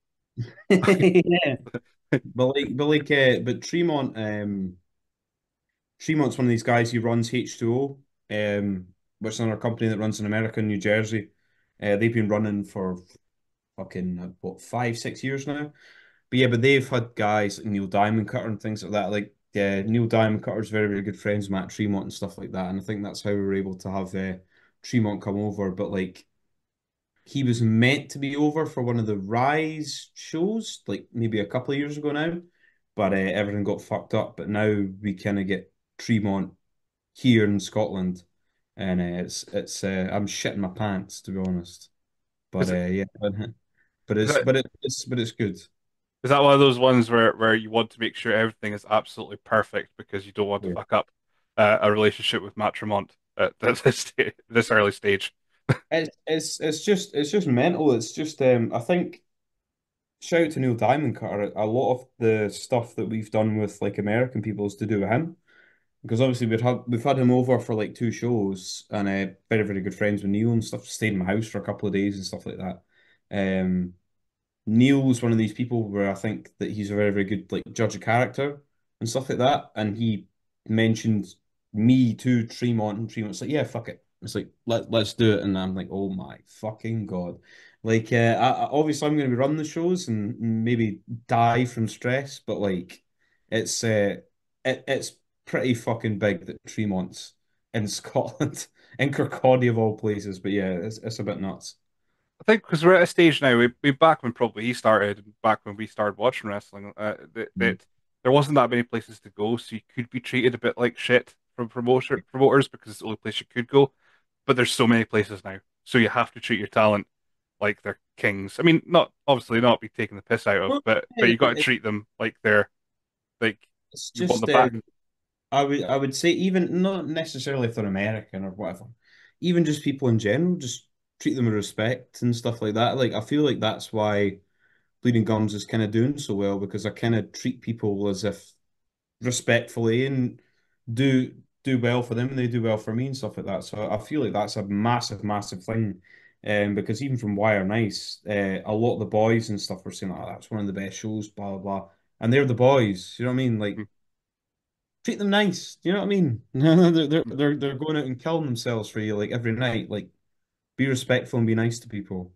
Yeah, but like, but like, uh, but Tremont, um, Tremont's one of these guys. He runs H two O, um, which is another company that runs in America and New Jersey. Uh, they've been running for fucking uh, what five, six years now. But yeah, but they've had guys like Neil Diamond Cutter and things like that. Like uh, Neil Diamond Cutter's very, very good friends with Matt Tremont and stuff like that. And I think that's how we were able to have uh, Tremont come over. But like he was meant to be over for one of the Rise shows, like maybe a couple of years ago now. but uh, everything got fucked up. But now we kind of get Tremont here in Scotland, and uh, it's it's uh, I'm shitting my pants to be honest. But Is uh, it, yeah, but, but is it's it, but it, it's but it's good. is that one of those ones where, where you want to make sure everything is absolutely perfect because you don't want to Yeah. fuck up uh, a relationship with Matt Tremont at this sta this early stage? It's it's it's just it's just mental. It's just um I think shout out to Neil Diamond Cutter. A lot of the stuff that we've done with like American people is to do with him. Because obviously we've had we've had him over for like two shows and uh, very, very good friends with Neil and stuff, stayed in my house for a couple of days and stuff like that. Um Neil's one of these people where I think that he's a very, very good like judge of character and stuff like that. And he mentioned me to Tremont, and Tremont's like, yeah, fuck it. It's like let let's do it. And I'm like, oh my fucking God. Like uh, I, I- obviously I'm gonna be running the shows and maybe die from stress, but like it's uh it, it's pretty fucking big that Tremont's in Scotland, in Kirkcaldy of all places. But yeah, it's it's a bit nuts. I think because we're at a stage now, we, we back when probably he started, back when we started watching wrestling, uh, that, Mm. that there wasn't that many places to go, so you could be treated a bit like shit from promoter promoters because it's the only place you could go. But there's so many places now, so you have to treat your talent like they're kings. I mean, not obviously not be taking the piss out of, Well, but but yeah, you got to it- treat them like they're like it's you want just them back. um, I would I would say even not necessarily if they're American or whatever, even just people in general, just treat them with respect and stuff like that. Like I feel like that's why Bleeding Gums is kind of doing so well because I kind of treat people as if respectfully and do do well for them and they do well for me and stuff like that. So I feel like that's a massive, massive thing. Um, because even from Wire Nice, uh, a lot of the boys and stuff were saying, "Oh, that's one of the best shows," blah blah blah. And they're the boys, you know what I mean? Like treat them nice. Do you know what I mean? They're they're Mhm. they're they're going out and killing themselves for you like every night. Like be respectful and be nice to people.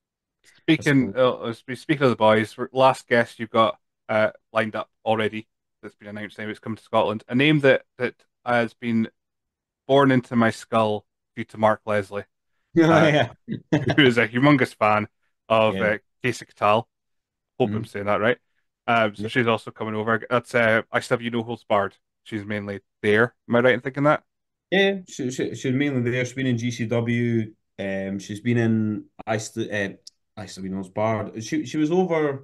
I Speaking suppose. uh, uh, spe- speaking of the boys, for last guest you've got uh, lined up already that's been announced now. It's coming to Scotland. A name that that has been born into my skull due to Mark Leslie, Oh uh, yeah. who is a humongous fan of Yeah. uh, Casey Catal. Hope I'm Mhm. saying that right. Um, so Yeah. she's also coming over. That's uh, I S W No Holds Barred. She's mainly there. Am I right in thinking that? Yeah, she, she, she's mainly there. She's been in G C W. Um, she's been in I st uh, I still knows Bard. She she was over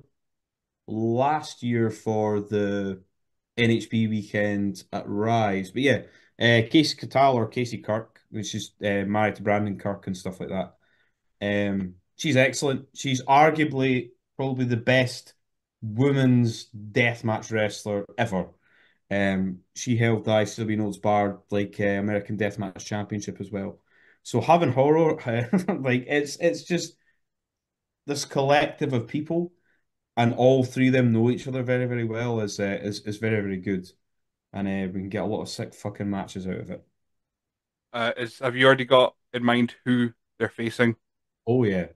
last year for the N H P weekend at Rise. But yeah, uh, Casey Catal or Casey Kirk, which is uh, married to Brandon Kirk and stuff like that. Um, she's excellent. She's arguably probably the best women's deathmatch wrestler ever. Um, she held the I C W Notes Bar like uh, American Deathmatch Championship as well. So having horror, like it's it's just this collective of people, and all three of them know each other very very well is uh, is is very very good, and uh, we can get a lot of sick fucking matches out of it. Uh, is have you already got in mind who they're facing? Oh yeah,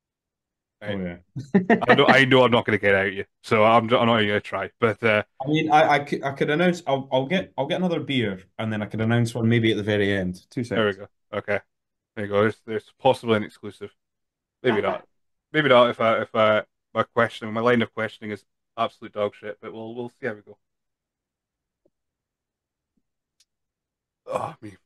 oh Right. yeah. I know I know I'm not going to get out of you, so I'm I'm not even going to try. But uh, I mean, I, I could I could announce. I'll I'll get I'll get another beer, and then I could announce one maybe at the very end. Two there we seconds. go. Okay, there you go. There's there's possibly an exclusive. Maybe not. Maybe not if I if I my question my line of questioning is absolute dog shit. But we'll we'll see how we go. Oh me.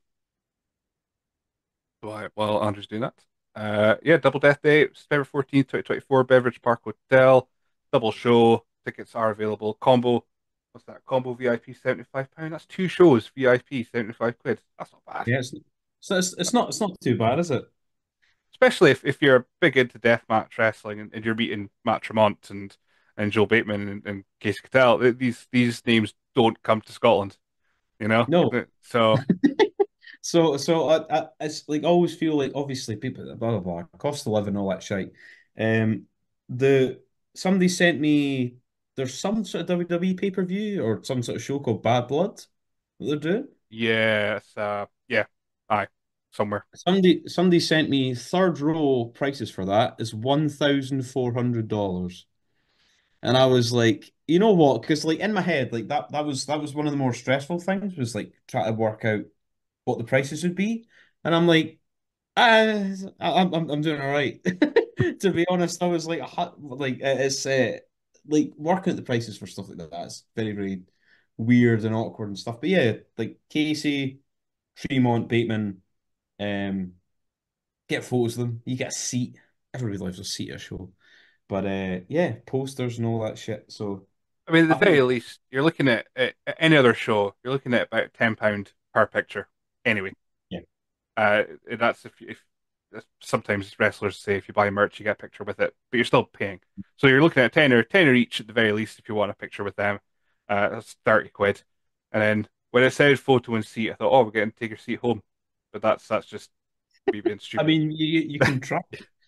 While while Andrew's doing that. Uh, yeah, Double Death Day, September fourteenth, twenty twenty-four, Beverage Park Hotel. Double show. Tickets are available. Combo. What's that? Combo V I P seventy-five pounds. That's two shows. V I P seventy-five quid. That's not bad. Yeah, it's, so it's it's not it's not too bad, is it? Especially if, if you're big into deathmatch wrestling and, and you're meeting Matt Tremont and, and Joe Bateman and, and Casey Cattell. These these names don't come to Scotland, you know? No. So So so I, I it's like I always feel like obviously people blah blah blah cost of living all that shit. Um, the somebody sent me there's some sort of W W E pay per view or some sort of show called Bad Blood that they're doing. yes, uh yeah. Aye. Somewhere. Somebody somebody sent me third row prices for that is one thousand four hundred dollars. And I was like, you know what? Because like in my head, like that that was that was one of the more stressful things was like trying to work out what the prices would be. And I'm like, I, I'm I'm I'm doing all right. To be honest, I was like, a hu- like it's uh, like working at the prices for stuff like that. It's very, very weird and awkward and stuff. But yeah, like Casey, Tremont, Bateman, um, get photos of them. You get a seat. Everybody loves a seat at a show. But uh, yeah, posters and all that shit. So I mean, at the I very think, least, you're looking at, at any other show, you're looking at about ten pound per picture. Anyway, yeah. uh, that's if if sometimes wrestlers say if you buy merch, you get a picture with it, but you're still paying. So you're looking at ten or ten or each at the very least if you want a picture with them. Uh, that's thirty quid. And then when it said photo and seat, I thought, oh, we're getting to take your seat home. But that's that's just me being I stupid. mean, you you can try.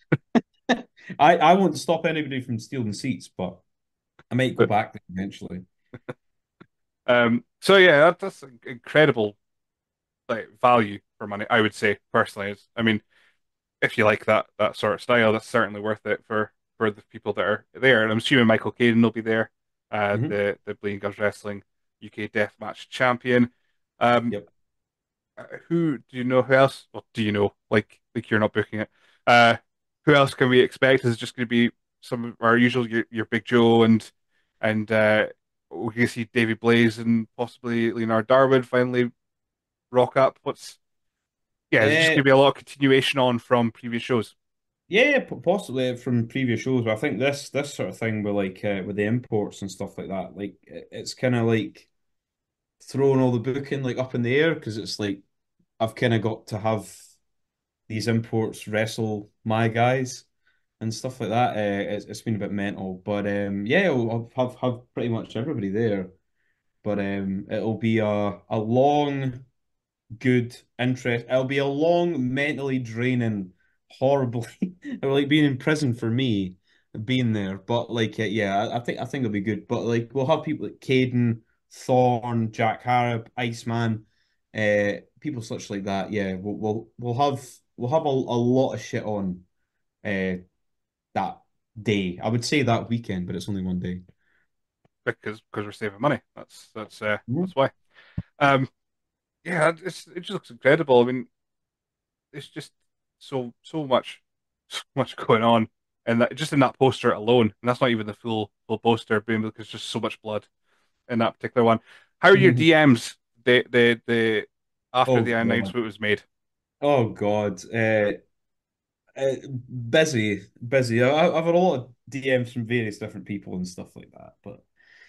I I won't stop anybody from stealing seats, but I might go But back there eventually. um, so yeah, that, that's incredible like value for money. I would say personally. It's, I mean, if you like that that sort of style, that's certainly worth it for for the people that are there. And I'm assuming Michael Caden will be there, uh, Mhm. the the Bleeding Gums Wrestling U K Deathmatch champion. Um, Yep. uh, who do you know? Who else? Well, do you know? Like like you're not booking it. Uh, who else can we expect? Is it just going to be some of our usual your, your Big Joe and and uh, we can see Davey Blaze and possibly Leonard Darwin finally rock up. What's yeah? Is it just Uh, going to be a lot of continuation on from previous shows? yeah, p- possibly from previous shows, but I think this this sort of thing with like uh, with the imports and stuff like that, like it- it's kind of like throwing all the booking like up in the air because it's like I've kind of got to have these imports wrestle my guys and stuff like that. Uh, it's, it's been a bit mental, but um, yeah, I'll have have pretty much everybody there. But um, it'll be a a long, good interest. It'll be a long, mentally draining, horribly, like being in prison for me, being there. But like, uh, yeah, I, I think I think it'll be good. But like, we'll have people like Caden, Thorn, Jack Harrop, Iceman, uh, people such like that. Yeah, we'll we'll we'll have we'll have a, a lot of shit on uh that day. I would say that weekend, but it's only one day. Because because we're saving money. That's that's uh, Mhm. that's why. Um, yeah, it's it just looks incredible. I mean, it's just so so much so much going on, and that just in that poster alone, and that's not even the full full poster, being because there's just so much blood in that particular one. How are your D Ms? The the the after Oh the God. announcement was made, Oh God. Uh, Uh, busy, busy. I, I've had a lot of D Ms from various different people and stuff like that, but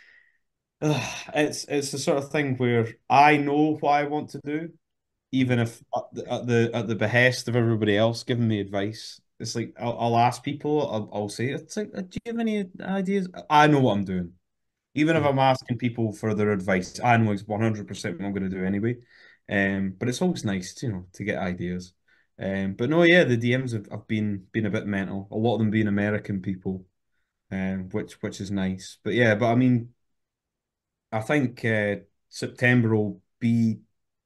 uh, it's it's the sort of thing where I know what I want to do, even if at the at the, at the behest of everybody else giving me advice. It's like I'll, I'll ask people, I'll, I'll say, it's like, do you have any ideas? I know what I'm doing. Even if Mhm. I'm asking people for their advice, I know it's one hundred percent what I'm going to do anyway. Um, but it's always nice, to, you know, to get ideas. Um, but no, yeah, the D Ms have, have been been a bit mental. A lot of them being American people, um, which which is nice. But yeah, but I mean, I think uh, September will be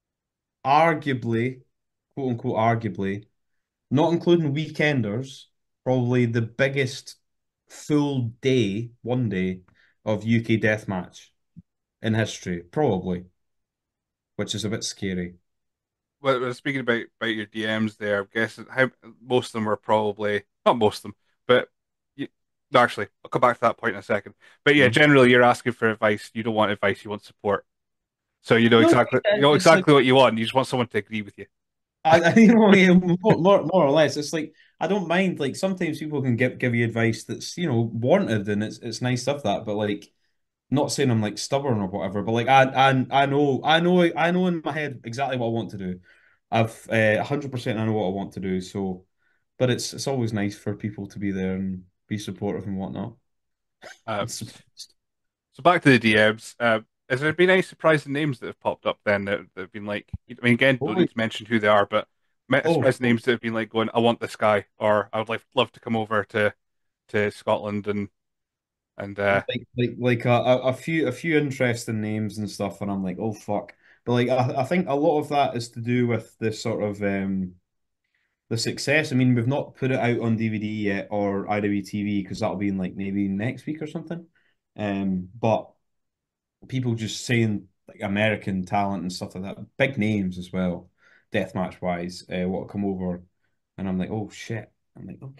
arguably, quote unquote, arguably, not including weekenders, probably the biggest full day, one day of U K deathmatch in history, probably, which is a bit scary. well, well, speaking about about your D Ms there, I'm guessing how most of them were probably not most of them, but you, no, actually, I'll come back to that point in a second. But yeah, Mhm. generally, you're asking for advice. You don't want advice. You want support. So you know No, exactly you yeah, know it's like exactly what you want. You just want someone to agree with you. I, I you know, yeah, more, more more or less. It's like I don't mind. Like sometimes people can give give you advice that's you know warranted and it's it's nice stuff that, but like not saying I'm like stubborn or whatever, but like I I I know I know I know in my head exactly what I want to do. I've uh, one hundred percent I know what I want to do. So, but it's it's always nice for people to be there and be supportive and whatnot. Uh, It's, so back to the D Ms. Uh, has there been any surprising names that have popped up then that, that have been like? I mean, again, don't oh, need to mention who they are, but me- oh, surprising names that have been like going, "I want this guy," or "I would like love to come over to to Scotland and and uh, like like like a, a a few a few interesting names and stuff, and I'm like, oh fuck. But like I, I think a lot of that is to do with the sort of um the success. I mean, we've not put it out on D V D yet or I W T V because that'll be in like maybe next week or something. Um, but people just saying like American talent and stuff like that, big names as well, deathmatch wise, uh, what come over, and I'm like, oh shit. I'm like, okay.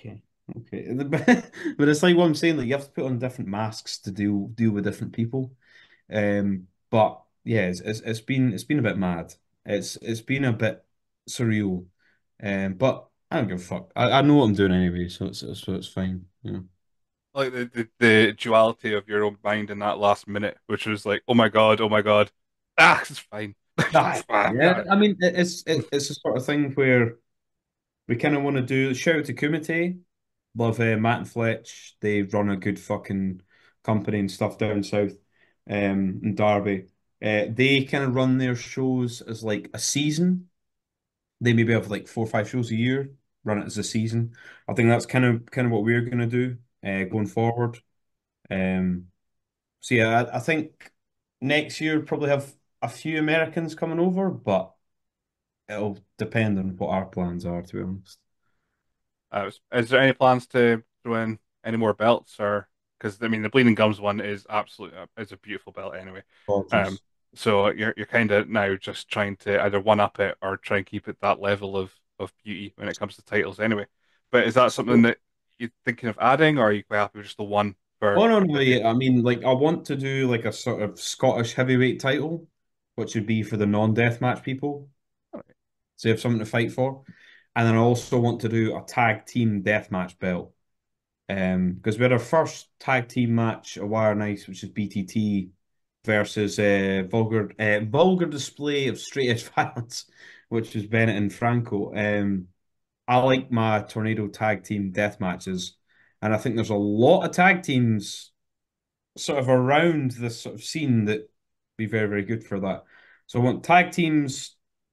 Okay, but it's like what I'm saying. Like you have to put on different masks to deal deal with different people. Um, but yeah, it's, it's it's been it's been a bit mad. It's it's been a bit surreal. Um, but I don't give a fuck. I, I know what I'm doing anyway, so it's so it's fine. You know. Like the, the the duality of your own mind in that last minute, which was like, oh my God, oh my God, ah, it's fine. It's Aye. fine. Yeah, I mean, it- it's it, it's a sort of thing where we kind of want to do. Shout out to Kumite, love uh, Matt and Fletch. They run a good fucking company and stuff down south, um, in Derby. Uh, they kind of run their shows as like a season. They maybe have like four or five shows a year, run it as a season. I think that's kind of kind of what we're gonna do uh, going forward. Um, so yeah, I, I think next year probably have a few Americans coming over, but it'll depend on what our plans are, to be honest. Uh, is, is there any plans to throw in any more belts, or because I mean the Bleeding Gums one is absolutely uh, is a beautiful belt anyway. Um, Gorgeous. so you're you're kind of now just trying to either one up it or try and keep it that level of of beauty when it comes to titles anyway. But is that something So, that you're thinking of adding, or are you quite happy with just the one for oh no, for no, the yeah. I mean, like I want to do like a sort of Scottish heavyweight title, which would be for the non-deathmatch people, so you have something to fight for. And then I also want to do a tag team deathmatch belt. Um, because we had our first tag team match a Wire Nice, which is B T T versus uh, vulgar uh, vulgar display of straight edge violence, which was Bennett and Franco. Um, I like my tornado tag team death matches, and I think there's a lot of tag teams sort of around this sort of scene that be very, very good for that. So I want tag teams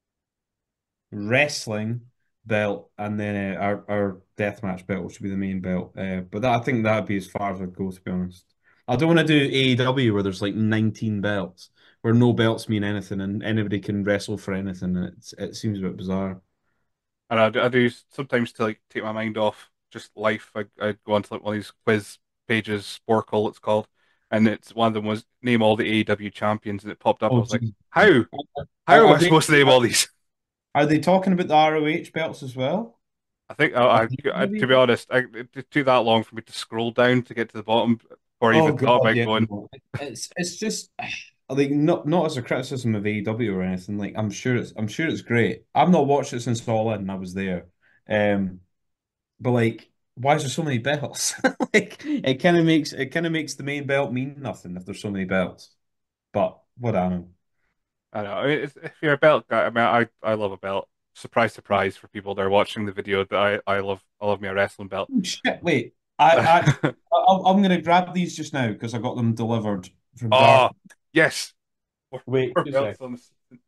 wrestling belt, and then uh, our our deathmatch belt, which would be the main belt. Uh, but that I think that'd be as far as I'd go, to be honest. I don't want to do A E W where there's like nineteen belts, where no belts mean anything and anybody can wrestle for anything. And it's it seems a bit bizarre. And I do, I do sometimes to like take my mind off just life. I I go onto like one of these quiz pages, Sporkle it's called, and it's one of them was name all the A E W champions, and it popped up. I Oh, was like, geez. how? Are, How am are I they supposed to name all these? are they talking about the R O H belts as well? I think Are I, they I, I to maybe? be honest, I, it took that long for me to scroll down to get to the bottom, or Oh even God, thought about yeah. going. No. It's it's just like not not as a criticism of A E W or anything. Like I'm sure it's I'm sure it's great. I've not watched it since All In. I was there. Um, but like, why is there so many belts? Like it kind of makes it kind of makes the main belt mean nothing if there's so many belts. But what I know. I don't know. I mean, if if you're a belt guy, I mean, I I love a belt. Surprise, surprise for people that are watching the video that I I love I love me a wrestling belt. Oh, shit, wait. I actually I, I'm gonna grab these just now because I got them delivered from Dark. Oh yes, more, Wait, more two belts seconds. on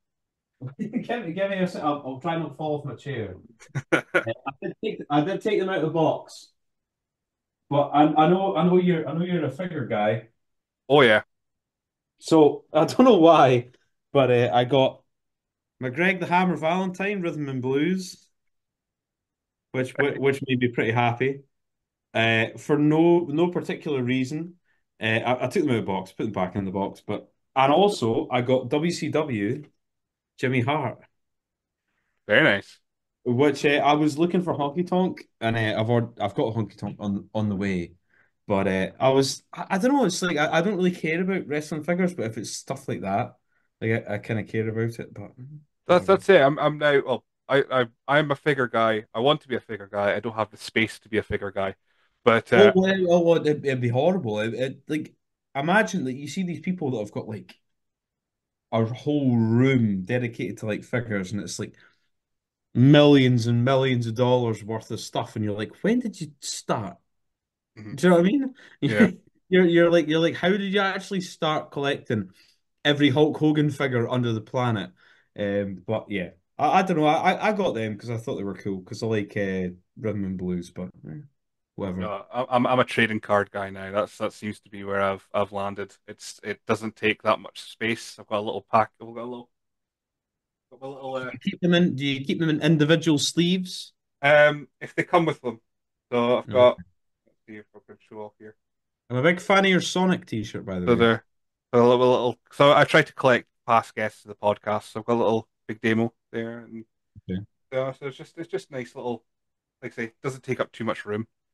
Give me, give me a sec. I'll, I'll try not to fall off my chair. the. Uh, I did take, I did take them out of the box, but I, I know, I know you're, I know you're a figure guy. Oh yeah, So I don't know why, but uh, I got McGreg the Hammer Valentine Rhythm and Blues, which which, which made me pretty happy. Uh, for no no particular reason. Uh, I, I took them out of the box, put them back in the box, but and also I got W C W Jimmy Hart. very nice. Which uh, I was looking for Honky Tonk, and uh, I've already, I've got Honky Tonk on on the way. But uh, I was I, I don't know. It's like I, I don't really care about wrestling figures, but if it's stuff like that, like I, I kind of care about it. But mm, That's whatever. that's it. I'm I'm now. Well, I I I'm a figure guy. I want to be a figure guy. I don't have the space to be a figure guy, but Oh, uh, well, it, oh, well, it'd, it'd be horrible. It, it, like imagine that you see these people that have got like a whole room dedicated to like figures, and it's like millions and millions of dollars worth of stuff, and you're like, when did you start? mhm, Do you know what I yeah. mean? You're you're like you're like, how did you actually start collecting every Hulk Hogan figure under the planet? Um, but yeah, I, I don't know. I I got them because I thought they were cool because I like uh, rhythm and blues, but eh, whatever. No, I- I'm I'm a trading card guy now. That's that seems to be where I've I've landed. It's it doesn't take that much space. I've got a little pack. I've got a little got my little uh, You keep them in? Do you keep them in individual sleeves? um if they come with them. So I've No. got let's see if I can show off here. I'm a big fan of your Sonic t-shirt, by the So way. they're a little, little so I tried to collect past guests to the podcast. So I've got a little big demo there, and Okay. uh, so it's just it's just nice little like I say, it doesn't take up too much room.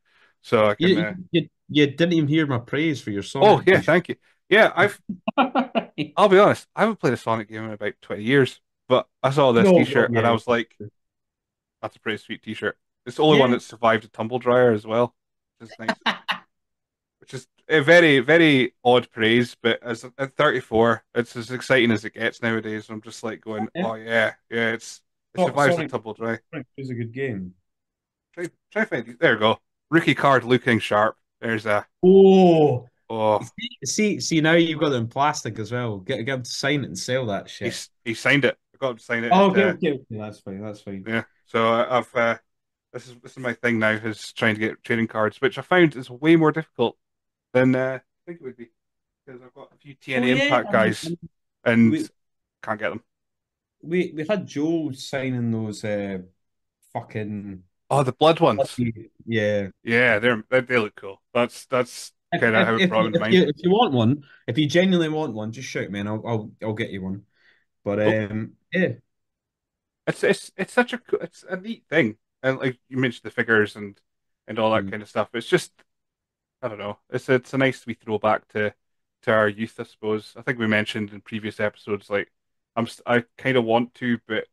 so I can. You, Uh... you you didn't even hear my praise for your Oh Sonic yeah, t-shirt. thank you. Yeah, I've. I'll be honest. I haven't played a Sonic game in about twenty years, but I saw this No, well, T-shirt and I yeah. was like, "That's a pretty sweet T-shirt." It's the only one Yeah. that survived a tumble dryer as well, which is nice. Which is a very, very odd praise, but as at thirty-four, it's as exciting as it gets nowadays. I'm just like going, Yeah. "Oh yeah, yeah, it's it So- survives a Sonic tumble dry." Sonic is a good game. Try, try find it. There we go. Rookie card looking sharp. There's a Oh, oh, see, see, now you've got it in plastic as well. Get get him to sign it and sell that shit. he's he signed it. I got him to sign it Oh, at okay, uh, okay, okay. That's fine. That's fine. yeah. So I- I've uh, this is this is my thing now is trying to get trading cards, which I found is way more difficult than uh, I think it would be because I've got a few Oh T N A yeah, Impact I mean, I guys mean, and we can't get them. we we had Joe signing those uh fucking Oh, the blood ones. yeah. Yeah, they're they, they look cool. That's that's If, kind of if, how it if, brought you, them to if mind. you if you want one, if you genuinely want one, just shout, man. I'll I'll I'll get you one. But Cool. um, yeah, It's it's it's such a co- it's a neat thing, and like you mentioned the figures and and all that Mm. kind of stuff. It's just I don't know. It's it's a nice wee throwback to to our youth, I suppose. I think we mentioned in previous episodes, like I'm st- I kind of want to, but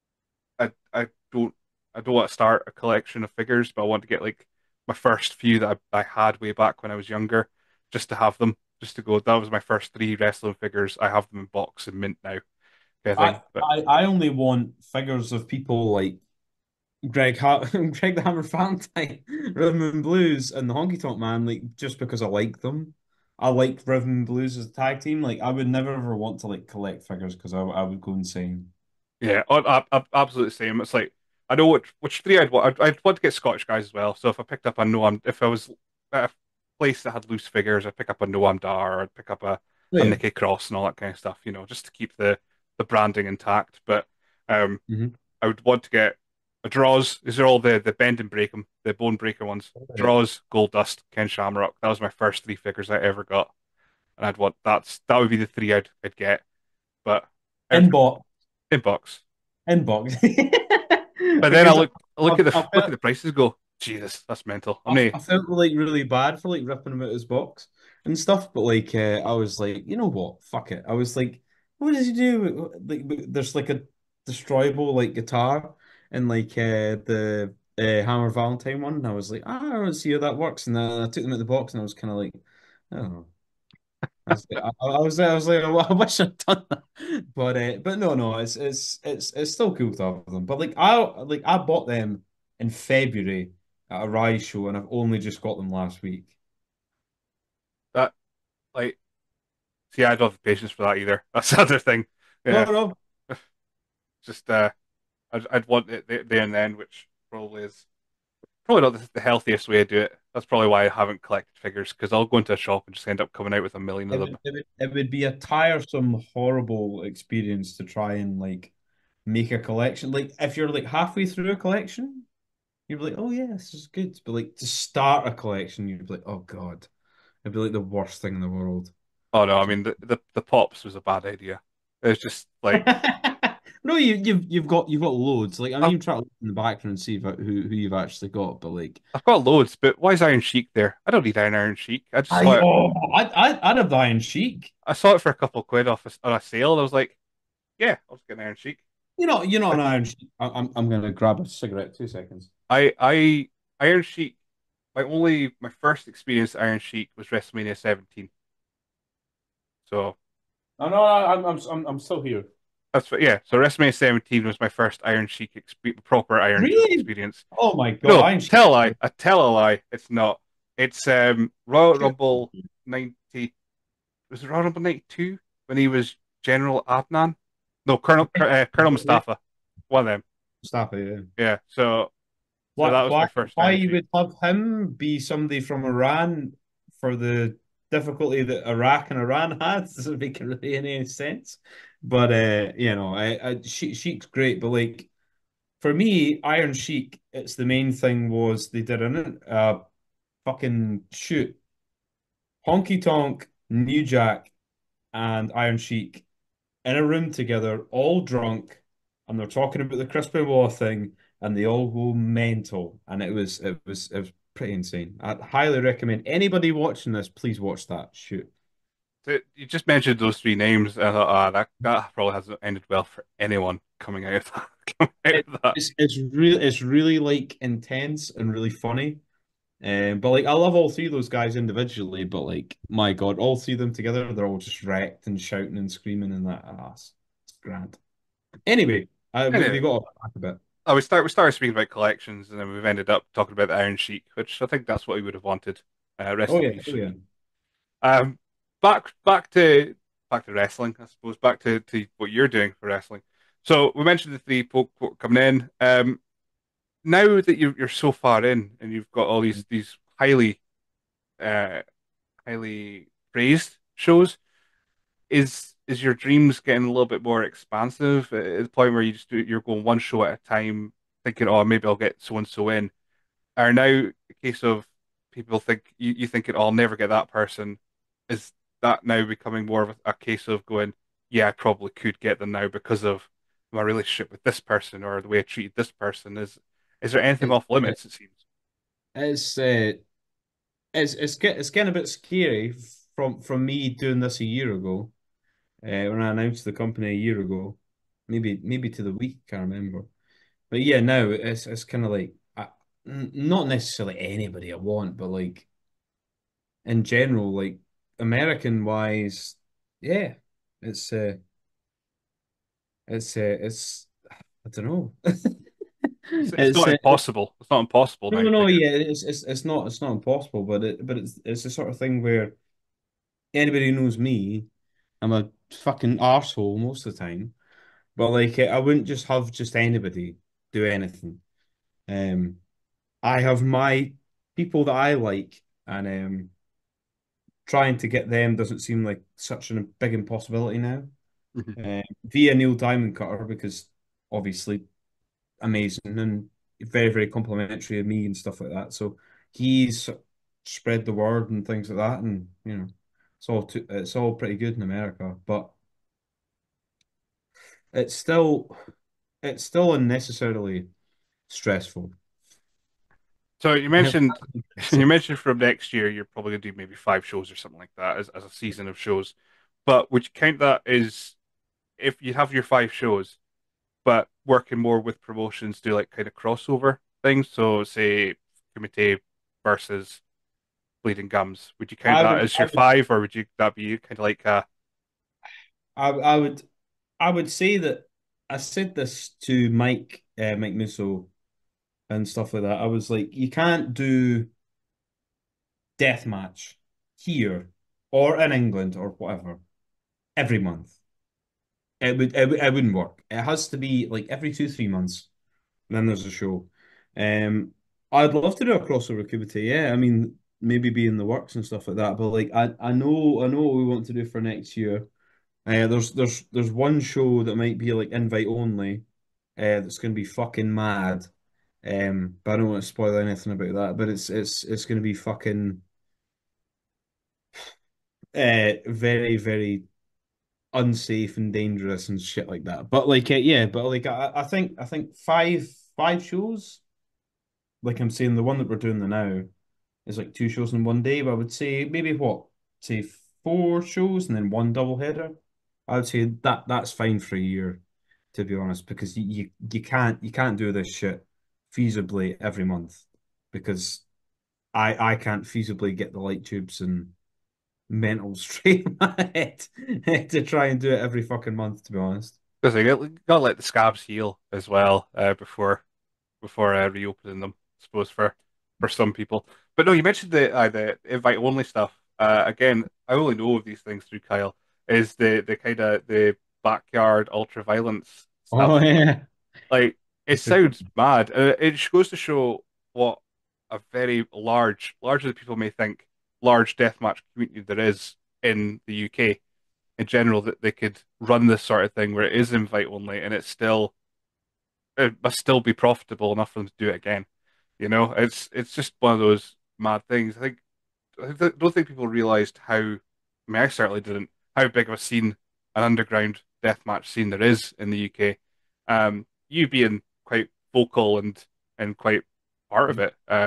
I I don't I don't want to start a collection of figures, but I want to get like my first few that I, I had way back when I was younger, just to have them, just to go. That was my first three wrestling figures. I have them in box and mint now, kind of thing. I, But I I only want figures of people like Greg ha Greg the Hammer Valentine, Rhythm and Blues, and the Honky Tonk Man, like just because I like them. I like Rhythm and Blues as a tag team. Like I would never ever want to like collect figures because I I would go insane. yeah, I, I, I- absolutely the same. It's like I know which which three I'd want. I'd, I'd want to get Scottish guys as well. So if I picked up a Noam, if I was at a place that had loose figures, I'd pick up a Noam Dar, or I'd pick up a, Oh a yeah. Nikki Cross and all that kind of stuff. You know, just to keep the the branding intact. But um, hmm I would want to get a Draws. These are all the the bend and break 'em, the bone breaker ones. Yeah. Draws, Gold Dust, Ken Shamrock. That was my first three figures I ever got, and I'd want that's that would be the three I'd I'd get. But everything Inbox, inbox. inbox. But then I Because I, look I look I, at the I look at felt the prices. Go, Jesus, that's mental. I'm I, not. I felt like really bad for like ripping him out of his box and stuff, but like uh, I was like, you know what? Fuck it. I was like, what does he do? Like, there's like a destroyable like guitar and like uh, the uh, Hammer Valentine one, and I was like, ah, I don't see how that works. And then I took them out of the box, and I was kind of like, oh. I was like, I, I was, I was like, I wish I'd done that, but uh, but no, no, it's it's it's it's still cool to have them. But like I like I bought them in February at a Rise show, and I've only just got them last week. That like see, I don't have the patience for that either. That's the other thing. No, Yeah, no, just uh, I'd I'd want it there there and then, which probably is probably not the, the healthiest way to do it. That's probably why I haven't collected figures because I'll go into a shop and just end up coming out with a million of it them. would, it would it would be a tiresome, horrible experience to try and like make a collection. Like if you're like halfway through a collection, you'd be like, oh yeah, this is good. But like to start a collection, you'd be like, oh God, it'd be like the worst thing in the world. Oh no, I mean the the, the pops was a bad idea. It's just like No, you, you've you've got you've got loads. Like I'm I've even trying to look in the background and see if, who who you've actually got. But like, I've got loads, but why is Iron Sheik there? I don't need Iron Iron Sheik. I just I saw it. oh, I I I'd have the Iron Sheik. I saw it for a couple of quid off a, on a sale. And I was like, yeah, I'll just get an Iron Sheik. You know, you're not I an Iron Sheik. I, I'm I'm gonna grab a cigarette. Two seconds. I, I Iron Sheik. My only my first experience with Iron Sheik was WrestleMania seventeen. So Oh no, I'm I'm I'm I'm still here. that's what, yeah. So WrestleMania seventeen was my first Iron Sheik exp proper Iron Sheik Really? experience. Oh my God, No, Iron Sheik. tell a lie. I tell a lie. It's not. It's um Royal Rumble ninety. Was it Royal Rumble ninety-two when he was General Adnan? No, Colonel uh, Colonel Mustafa. One of them. Stop it. Yeah. Yeah. So so that Why was my why first why Iron you Sheik. would have him be somebody from Iran for the difficulty that Iraq and Iran had doesn't make really any sense. But uh, you know, I, I Sheik, Sheik's great, but like for me, Iron Sheik, it's the main thing was they did an uh fucking shoot. Honky Tonk, New Jack, and Iron Sheik in a room together, all drunk, and they're talking about the Chris Benoit thing, and they all go mental, and it was it was it was pretty insane. I'd highly recommend anybody watching this, please watch that. Shoot. So you just mentioned those three names, and I thought, ah, that, that probably hasn't ended well for anyone coming out of that. Coming out It, of that. it's it's really it's really like intense and really funny. Um, but like I love all three of those guys individually, but like my God, all three of them together, they're all just wrecked and shouting and screaming and that ass. It's grand. Anyway, uh, we, we Anyway, got off track a bit. oh, we start we started speaking about collections, and then we've ended up talking about the Iron Sheik, which I think that's what we would have wanted. Uh, rest Oh in yeah, peace, oh Sheik. yeah. Um, back back to back to wrestling, I suppose. Back to, to what you're doing for wrestling. So we mentioned the three folk coming in. Um, now that you're you're so far in, and you've got all these these highly uh highly praised shows, is is your dreams getting a little bit more expansive at the point where you just do, you're going one show at a time, thinking, oh, maybe I'll get so and so in? Are now a case of people think you, you thinking, oh, I'll never get that person? Is that now becoming more of a, a case of going, yeah, I probably could get them now because of my relationship with this person or the way I treated this person? Is is there anything It's off limits, it seems? it's uh, it's it's get it's getting a bit scary from from me doing this a year ago. Uh, when I announced the company a year ago, maybe maybe to the week, can't remember. But yeah, now it's it's kind of like I, n- not necessarily anybody I want, but like in general, like American wise, yeah, it's uh, it's uh, it's I don't know. It's, it's It's not uh, impossible. It's not impossible no, now no, to no, get. yeah, it's it's it's not it's not impossible, but it but it's it's the sort of thing where anybody who knows me, I'm a fucking arsehole most of the time. But like I wouldn't just have just anybody do anything. Um, I have my people that I like, and um, trying to get them doesn't seem like such a big impossibility now. Mhm. Uh, via Neil Diamond Cutter, because obviously amazing and very, very complimentary of me and stuff like that. So he's spread the word and things like that, and you know, it's all to, it's all pretty good in America, but it's still it's still unnecessarily stressful. So you I hope mentioned that makes you sense. mentioned from next year you're probably going to do maybe five shows or something like that as, as a season of shows. But would you count that as if you have your five shows, but working more with promotions do like kind of crossover things? So say Kumite versus Bleeding Gums. Would you count I that would, as I your would, five, or would you that be kind of like uh I, I would, I would say that I said this to Mike, uh, Mike Musso and stuff like that. I was like, you can't do deathmatch here or in England or whatever every month. It would, it, would- it wouldn't work. It has to be like every two, three months. And then there's a show. Um, I'd love to do a crossover with Kubota. Yeah, I mean, maybe be in the works and stuff like that. But like, I, I know, I know what we want to do for next year. Uh, there's, there's, there's one show that might be like invite only. Uh, that's going to be fucking mad. Um, but I don't want to spoil anything about that. But it's, it's, it's going to be fucking, uh, very, very unsafe and dangerous and shit like that. But like, uh, yeah, but like, I, I think, I think five, five shows. Like I'm saying, the one that we're doing the now is like two shows in one day. But I would say maybe what, say four shows and then one double header. I would say that that's fine for a year, to be honest, because you you, you can't you can't do this shit feasibly every month because I I can't feasibly get the light tubes and mental straight in my head to try and do it every fucking month, to be honest. because you got gotta let the scabs heal as well uh, before before uh, reopening them, I suppose for for some people. But no, you mentioned the uh, the invite only stuff. Uh, again, I only know of these things through Kyle. Is the the kind of the backyard ultra violence Oh stuff. yeah. Like it sounds mad. Uh, it just goes to show what a very large, larger than people may think, large deathmatch community there is in the U K in general. That they could run this sort of thing where it is invite only and it's still it must still be profitable enough for them to do it again. You know, it's it's just one of those mad things. I think I don't think people realized how. I mean, I certainly didn't. How big of a scene, an underground deathmatch scene there is in the U K. Um, you being quite vocal and and quite part of it. Uh,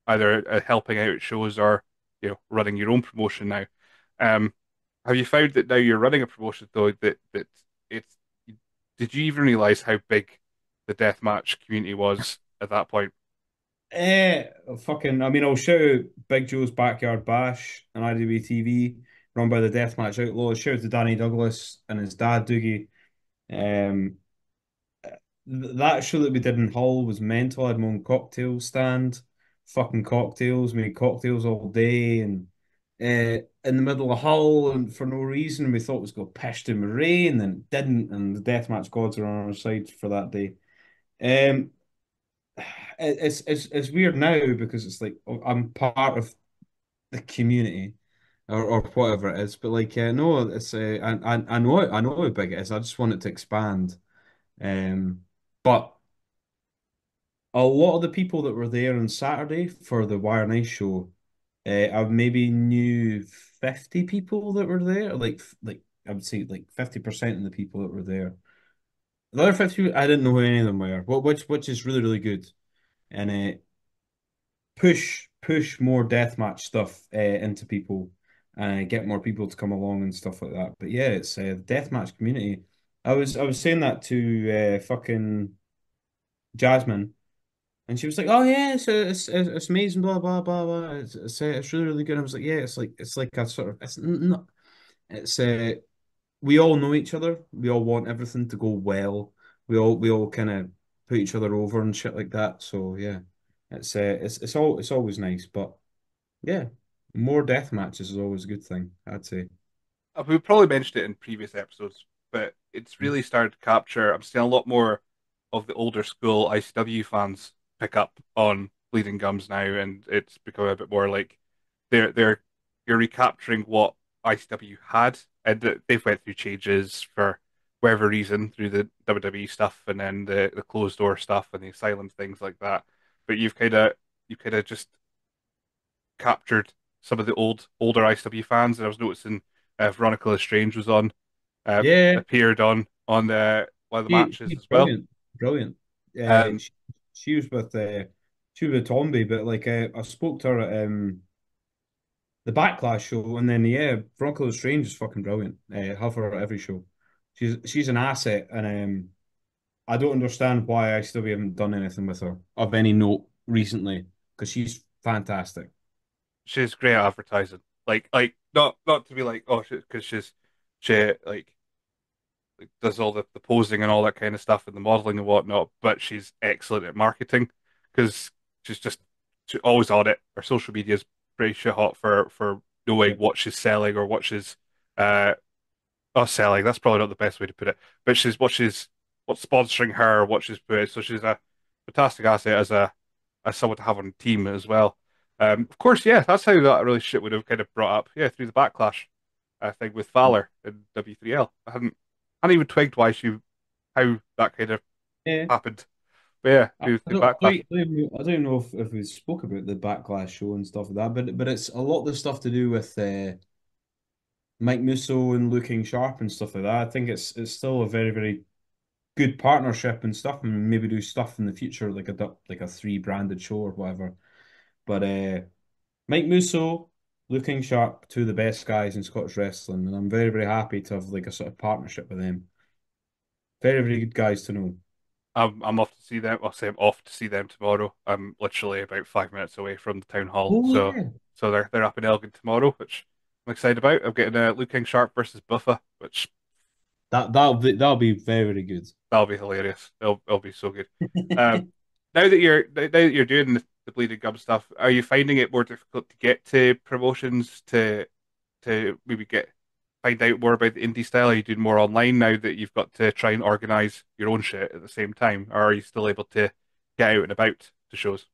either uh, helping out at shows or you know running your own promotion now. Um, have you found that now you're running a promotion though that that it's did you even realize how big the deathmatch community was at that point? Eh, fucking, I mean, I'll shout out Big Joe's Backyard Bash and I D B T V, run by the Deathmatch Outlaws. Shout out to Danny Douglas and his dad, Doogie. Um, th- that show that we did in Hull was mental. I had my own cocktail stand, fucking cocktails, made cocktails all day, and uh, in the middle of Hull, and for no reason, we thought it was going to pish down with rain, and it didn't, and the Deathmatch gods are on our side for that day. Um, it's it's it's weird now because it's like oh, I'm part of the community or, or whatever it is, but like uh, no, it's uh, I, I I know I know how big it is. I just want it to expand. Um, but a lot of the people that were there on Saturday for the Wire Night show, uh, I maybe knew fifty people that were there. Like like I would say like fifty percent of the people that were there. The other fifty, I didn't know who any of them were. What which which is really really good. And uh, push push more deathmatch stuff uh, into people and get more people to come along and stuff like that. But yeah, it's uh, the deathmatch community. I was I was saying that to uh, fucking Jasmine, and she was like, "Oh yeah, it's it's it's, it's amazing, blah blah blah blah. It's it's, uh, it's really really good." I was like, "Yeah, it's like it's like a sort of it's not it's uh we all know each other. We all want everything to go well. We all we all kind of put each other over and shit like that. So yeah, it's uh, it's it's all it's always nice. But yeah, more death matches is always a good thing, I'd say. Uh, We probably mentioned it in previous episodes, but it's really started to capture. I'm seeing a lot more of the older school I C W fans pick up on Bleeding Gums now, and it's become a bit more like they're they're you're recapturing what I C W had, and that they've went through changes for whatever reason through the W W E stuff, and then the the closed door stuff and the asylum things like that. But you've kind of you kind of just captured some of the old older I C W fans, and I was noticing uh, Veronica Lestrange was on uh, Yeah, appeared on on the one of the she, matches she's as well. brilliant, brilliant. Uh, Um, she, she was with uh, she was with Tomby, but like uh, I spoke to her at um the Backlash show, and then yeah, Veronica Lestrange is fucking brilliant. Uh, have her at every show. She's she's an asset, and um I don't understand why I still haven't done anything with her of any note recently because she's fantastic. she's great at advertising. Like like not not to be like oh because she's she like, like does all the, the posing and all that kind of stuff and the modeling and whatnot, but she's excellent at marketing because she's just she's always on it. Her social media is pretty shit hot for for knowing Yeah, what she's selling or what she's uh oh, selling. That's probably not the best way to put it. But she's what she's what's sponsoring her, what she's put. So she's a fantastic asset as a as someone to have on the team as well. Um, of course, yeah, that's how that relationship would have kind of brought up, yeah, through the backlash uh, thing with Fowler in W three L. I hadn't hadn't even twigged why she how that kind of yeah. happened. But yeah, I, through I through don't, I backlash. don't, even- I don't know if, if we spoke about the Backlash show and stuff like that, but but it's a lot of the stuff to do with uh, Mike Musso and looking sharp and stuff like that. I think it's it's still a very very good partnership and stuff, and maybe do stuff in the future like a du- like a three branded show or whatever. But uh, Mike Musso, looking sharp, two of the best guys in Scottish wrestling, and I'm very very happy to have like a sort of partnership with them. Very very good guys to know. I'm I'm off to see them. I'll say I'm off to see them tomorrow. I'm literally about five minutes away from the town hall, Oh so yeah. so they're they're up in Elgin tomorrow, which I'm excited about. I'm getting uh, Luke King Sharp versus Buffa, which That that'll be that'll be very very good. that'll be hilarious. It'll it'll be so good. Um, now that you're now that you're doing the, the bleeding gum stuff, are you finding it more difficult to get to promotions to to maybe get find out more about the indie style? Are you doing more online now that you've got to try and organize your own shit at the same time, or are you still able to get out and about to shows?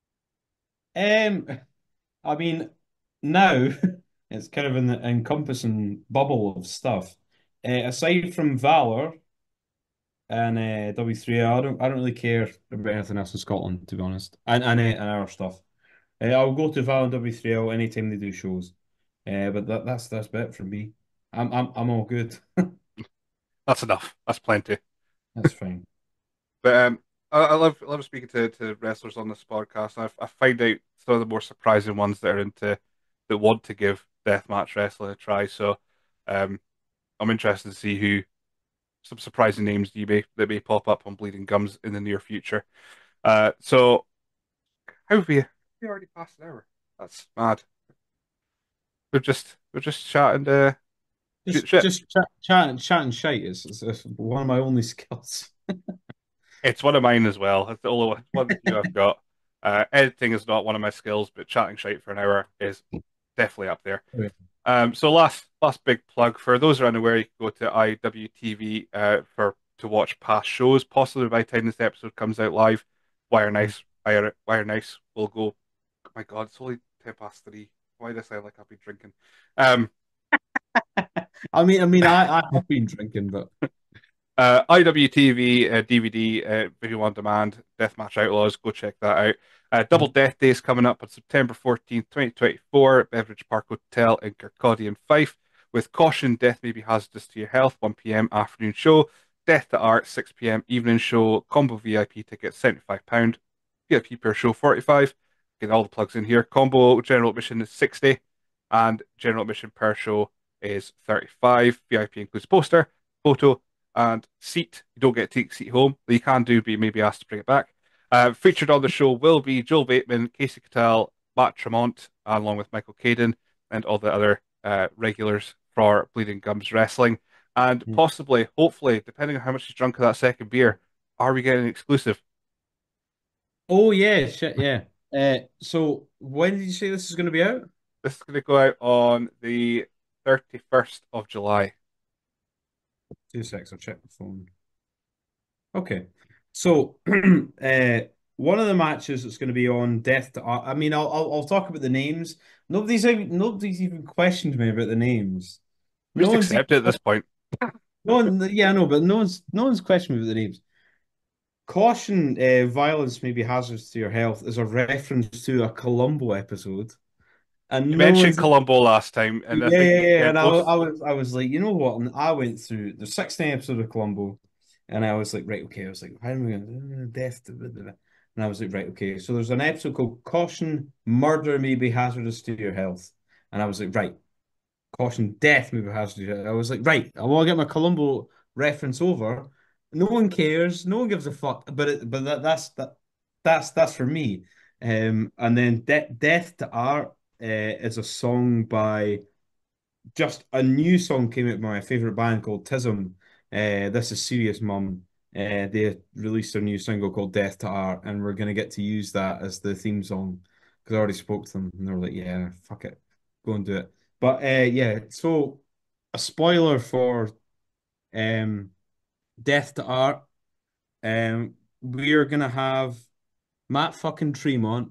Um, I mean, now it's kind of in the encompassing bubble of stuff. Uh, aside from Valor and uh, W three, I don't I don't really care about anything else in Scotland, to be honest, and and, uh, and our stuff. Uh, I'll go to Valor and W three L anytime they do shows. Uh, but that, that's that's about it for me. I'm I'm I'm all good. That's enough. That's plenty. That's fine. But um, I, I love I love speaking to, to wrestlers on this podcast. I, I find out some of the more surprising ones that are into that want to give deathmatch wrestling a try. So, um, I'm interested to see who some surprising names you may that may pop up on Bleeding Gums in the near future. Uh, so how have we? We already passed an hour. That's mad. We're just we're just chatting. Uh, shoot Just shit. just chat, chat, chat and shite is, is, is one of my only skills. It's one of mine as well. It's the only one, one of the few I've got. Uh, editing is not one of my skills, but chatting shite for an hour is definitely up there. Right. Um, so last last big plug for those who are unaware, you can go to I W T V uh, for to watch past shows. Possibly by the time this episode comes out live, Wire Nice, Wire, Wire Nice will go. Oh my God, it's only ten past three. Why do I sound like I've been drinking? Um, I mean, I mean, I, I have been drinking, but Uh, I W T V uh, D V D, uh, video on demand, Deathmatch Outlaws. Go check that out. Uh, Double Death Days coming up on September fourteenth, twenty twenty-four at Beveridge Park Hotel in Kirkcaldy and Fife. With caution, death may be hazardous to your health. one p m afternoon show. Death to Art, six p m evening show. Combo V I P tickets, seventy-five pounds. V I P per show, forty-five. Get all the plugs in here. Combo general admission is sixty, and general admission per show is thirty-five. V I P includes poster, photo, and seat. You don't get to take a seat home, but you can do, but you may be asked to bring it back. Uh, featured on the show will be Joel Bateman, Casey Cattell, Matt Tremont, along with Michael Caden and all the other uh, regulars for Bleeding Gums Wrestling. And possibly, hopefully, depending on how much he's drunk of that second beer, are we getting an exclusive? oh yeah, shit, yeah. Uh, so when did you say this is going to be out? This is going to go out on the thirty-first of July. Two seconds, I'll check the phone. Okay, so uh, one of the matches that's going to be on Death to Art. I mean, I'll, I'll I'll talk about the names. Nobody's even nobody's even questioned me about the names. We No just one's accept it at this point. no one, yeah, I know, but no one's no one's questioned me about the names. Caution, uh, violence may be hazardous to your health is a reference to a Columbo episode, and You no mentioned one's Columbo last time, and I yeah, think yeah, yeah. yeah, And I, wa- most I was, I was like, you know what? And I went through the sixteenth episode of Columbo, and I was like, right, okay. I was like, how am I going to death? To blah, blah, blah. And I was like, right, okay. So there's an episode called "Caution: Murder may be hazardous to your health," and I was like, right, caution, death may be hazardous to your health. I was like, right, I want to get my Columbo reference over. No one cares. No one gives a fuck. But it, but that, that's that that's that's for me. Um, and then De "Death to Art" uh, is a song by just a new song came out by my favorite band called Tism. Uh, this is Serious Mum. Uh, they released a new single called Death to Art, and we're gonna get to use that as the theme song because I already spoke to them, and they were like, "Yeah, fuck it, go and do it." But uh, yeah, so a spoiler for um, Death to Art. Um, we are gonna have Matt fucking Tremont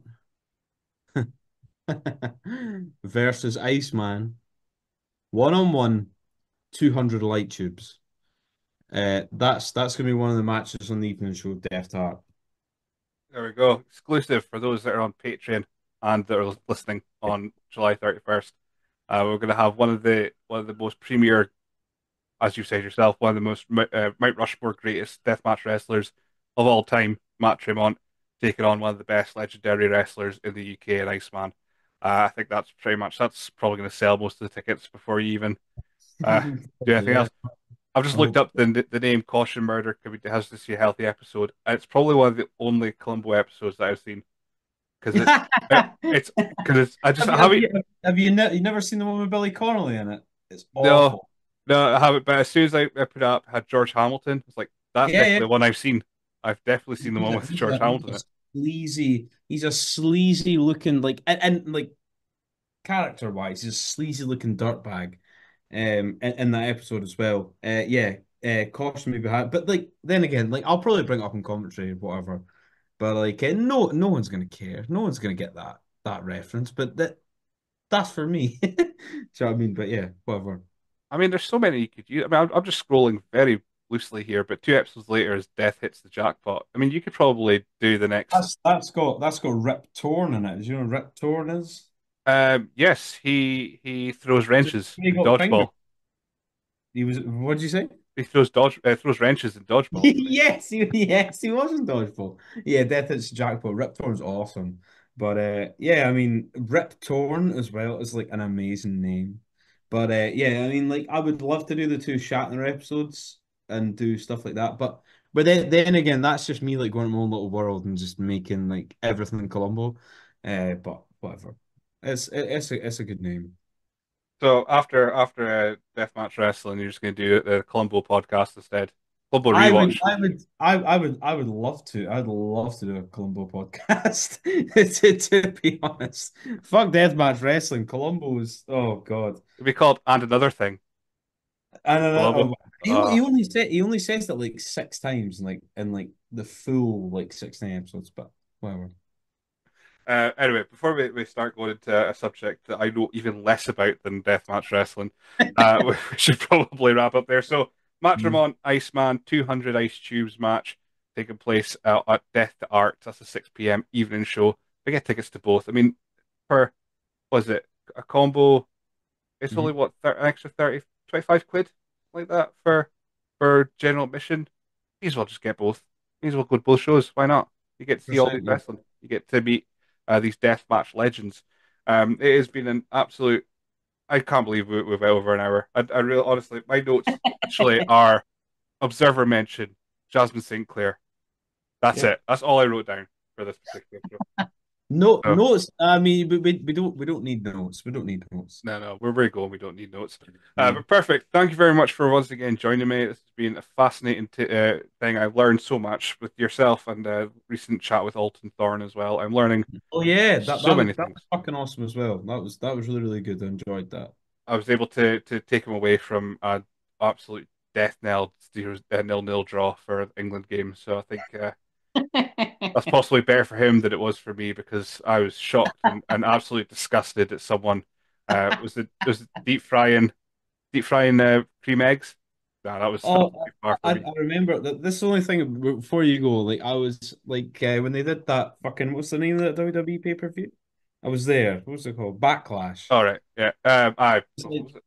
versus Iceman one on one, two hundred light tubes. Uh, that's that's gonna be one of the matches on the evening show, Death to Art. there we go. Exclusive for those that are on Patreon and that are listening on July thirty-first. Uh, we're going to have one of the one of the most premier, as you said yourself, one of the most uh, Mount Rushmore greatest deathmatch wrestlers of all time, Matt Tremont, taking on one of the best legendary wrestlers in the U K, and Iceman. Uh, I think that's pretty much that's probably going to sell most of the tickets before you even uh, do anything Yeah, else. I've just I looked hope up the the name Caution Murder could be has to see a healthy episode, and it's probably one of the only Columbo episodes that I've seen because so. it's it, it's because it's I just Have I you have haven't you have you, ne you never seen the one with Billy Connolly in it? It's no awful. no I haven't, but as soon as I, I put it up had George Hamilton, it's like that's Yeah, definitely yeah. the one I've seen. I've definitely seen the He's one a, with he's George a, he's Hamilton a in it. sleazy. He's a sleazy looking like and, and like character wise, he's a sleazy looking dirtbag. Um, in, in that episode as well. Uh, yeah. Uh, caution me behind, but like then again, like I'll probably bring it up in commentary or whatever. But like, uh, no, no one's gonna care. No one's gonna get that that reference. But that that's for me. Do you know what I mean? But yeah, whatever. I mean, there's so many you could use. I mean, I'm, I'm just scrolling very loosely here, but two episodes later, as Death hits the jackpot. I mean, you could probably do the next. That's that's got that's got Rip Torn in it. Do you know what Rip Torn is? Um, yes, he he throws wrenches He in got finger. dodgeball. He was. What did you say? he throws dodge, uh, throws wrenches in dodgeball. Yes, he, yes, he was in Dodgeball. Yeah, Death Hits Jackpot. Rip Torn's awesome. But uh yeah, I mean Rip Torn as well is like an amazing name. But uh yeah, I mean like I would love to do the two Shatner episodes and do stuff like that. But but then then again, that's just me like going my own little world and just making like everything in Colombo. Uh but whatever. It's it's a it's a good name. So after after uh, deathmatch wrestling, you're just going to do the Columbo podcast instead. Columbo I would, rewatch. I would, I, I would, I would love to. I'd love to do a Colombo podcast. to, to be honest, fuck deathmatch wrestling. Colombo is, oh god. It'd be called and another thing. I don't know. Columbo. Oh, he, Uh, he only said he only says that like six times, like in like the full like sixteen episodes. But whatever. uh, anyway, before we, we start going into a subject that I know even less about than deathmatch wrestling, uh, we should probably wrap up there. So, Mm. Matrimon Iceman two hundred Ice Tubes match taking place uh, at Death to Art. That's a six p m evening show. I get tickets to both. I mean, for was it a combo? It's only Mhm. what thirty, an extra thirty, twenty-five quid like that for for general admission. May as well just get both. May as well go to both shows. Why not? You get to see all these Percent, yeah. wrestling. You get to meet uh, these deathmatch legends. Um, it has been an absolute. I can't believe we, we've over an hour. I, I really, honestly, my notes actually are Observer mention Jasmine Sinclair. That's Yeah. it. That's all I wrote down for this particular show. No So, notes. I mean, we, we, we don't we don't need notes. We don't need notes. no, no, we're very going. We don't need notes. Uh, Yeah. but perfect. Thank you very much for once again joining me. This has been a fascinating t uh, thing. I've learned so much with yourself and uh, recent chat with Alton Thorne as well. I'm learning Oh yeah, that so that was many that was things. fucking awesome as well. That was that was really really good. I enjoyed that. I was able to to take him away from an absolute death knell zero, uh, nil nil draw for the England game. So I think uh, that's possibly better for him than it was for me because I was shocked and, and absolutely disgusted that someone uh, was it was deep frying deep frying uh, cream eggs. Nah, that was that was Oh, too far for I, me. I remember that. This is the only thing before you go. Like I was like uh, when they did that fucking what's the name of that W W E pay per view? I was there. What was it called? Backlash. All right, yeah. Um, I It's what like, was it?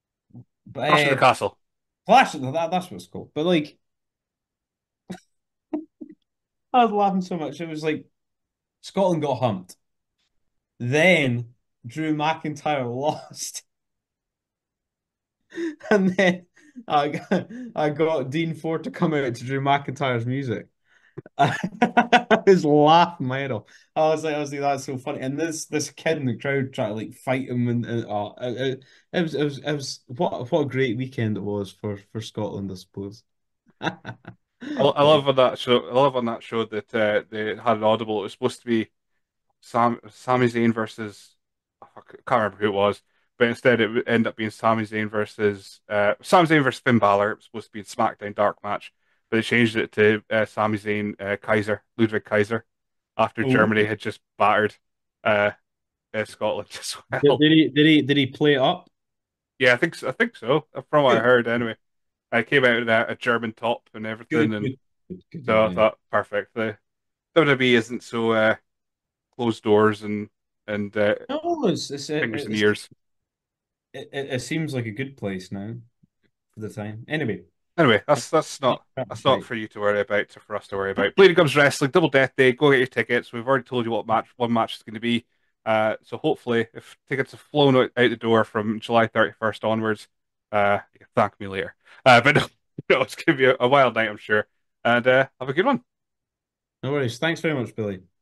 Clash of the uh, Castle. Clash. That, that's what it's called. But like I was laughing so much. It was like Scotland got humped. Then Drew McIntyre lost. And then I got, I got Dean Ford to come out to Drew McIntyre's music. I was laughing my head off. I was like, I was like, that's so funny. And this this kid in the crowd trying to like fight him, and, and oh, it, it was it was it was what what a great weekend it was for for Scotland, I suppose. I, I But love on that show. I love on that show that uh, they had an audible. It was supposed to be Sam Sami Zayn versus oh, I can't remember who it was, but instead it would end up being Sami Zayn versus uh, Sami Zayn versus Finn Balor. It was supposed to be a SmackDown Dark match, but they changed it to uh, Sami Zayn uh, Kaiser Ludwig Kaiser after oh, Germany had just battered uh, uh, Scotland as did, well. did he did he did he play it up? Yeah, I think so, I think so. From what I Good, heard, anyway. I came out in a, a German top and everything, good, and good, good, good. so I Yeah. thought perfect. The W W E isn't so uh, closed doors and and uh, No, it's it's, fingers in the it's ears. it, it, it seems like a good place now for the time. Anyway, Anyway, that's that's not that's that's not right. for you to worry about, or for us to worry about. Bleeding Gums Wrestling, Double Death Day. Go get your tickets. We've already told you what match one match is going to be. Uh, so hopefully, if tickets have flown out, out the door from July thirty-first onwards, uh, you can thank me later. Uh, but no, no, it's going to be a, a wild night, I'm sure. And uh, have a good one. No worries. Thanks very much, Billy.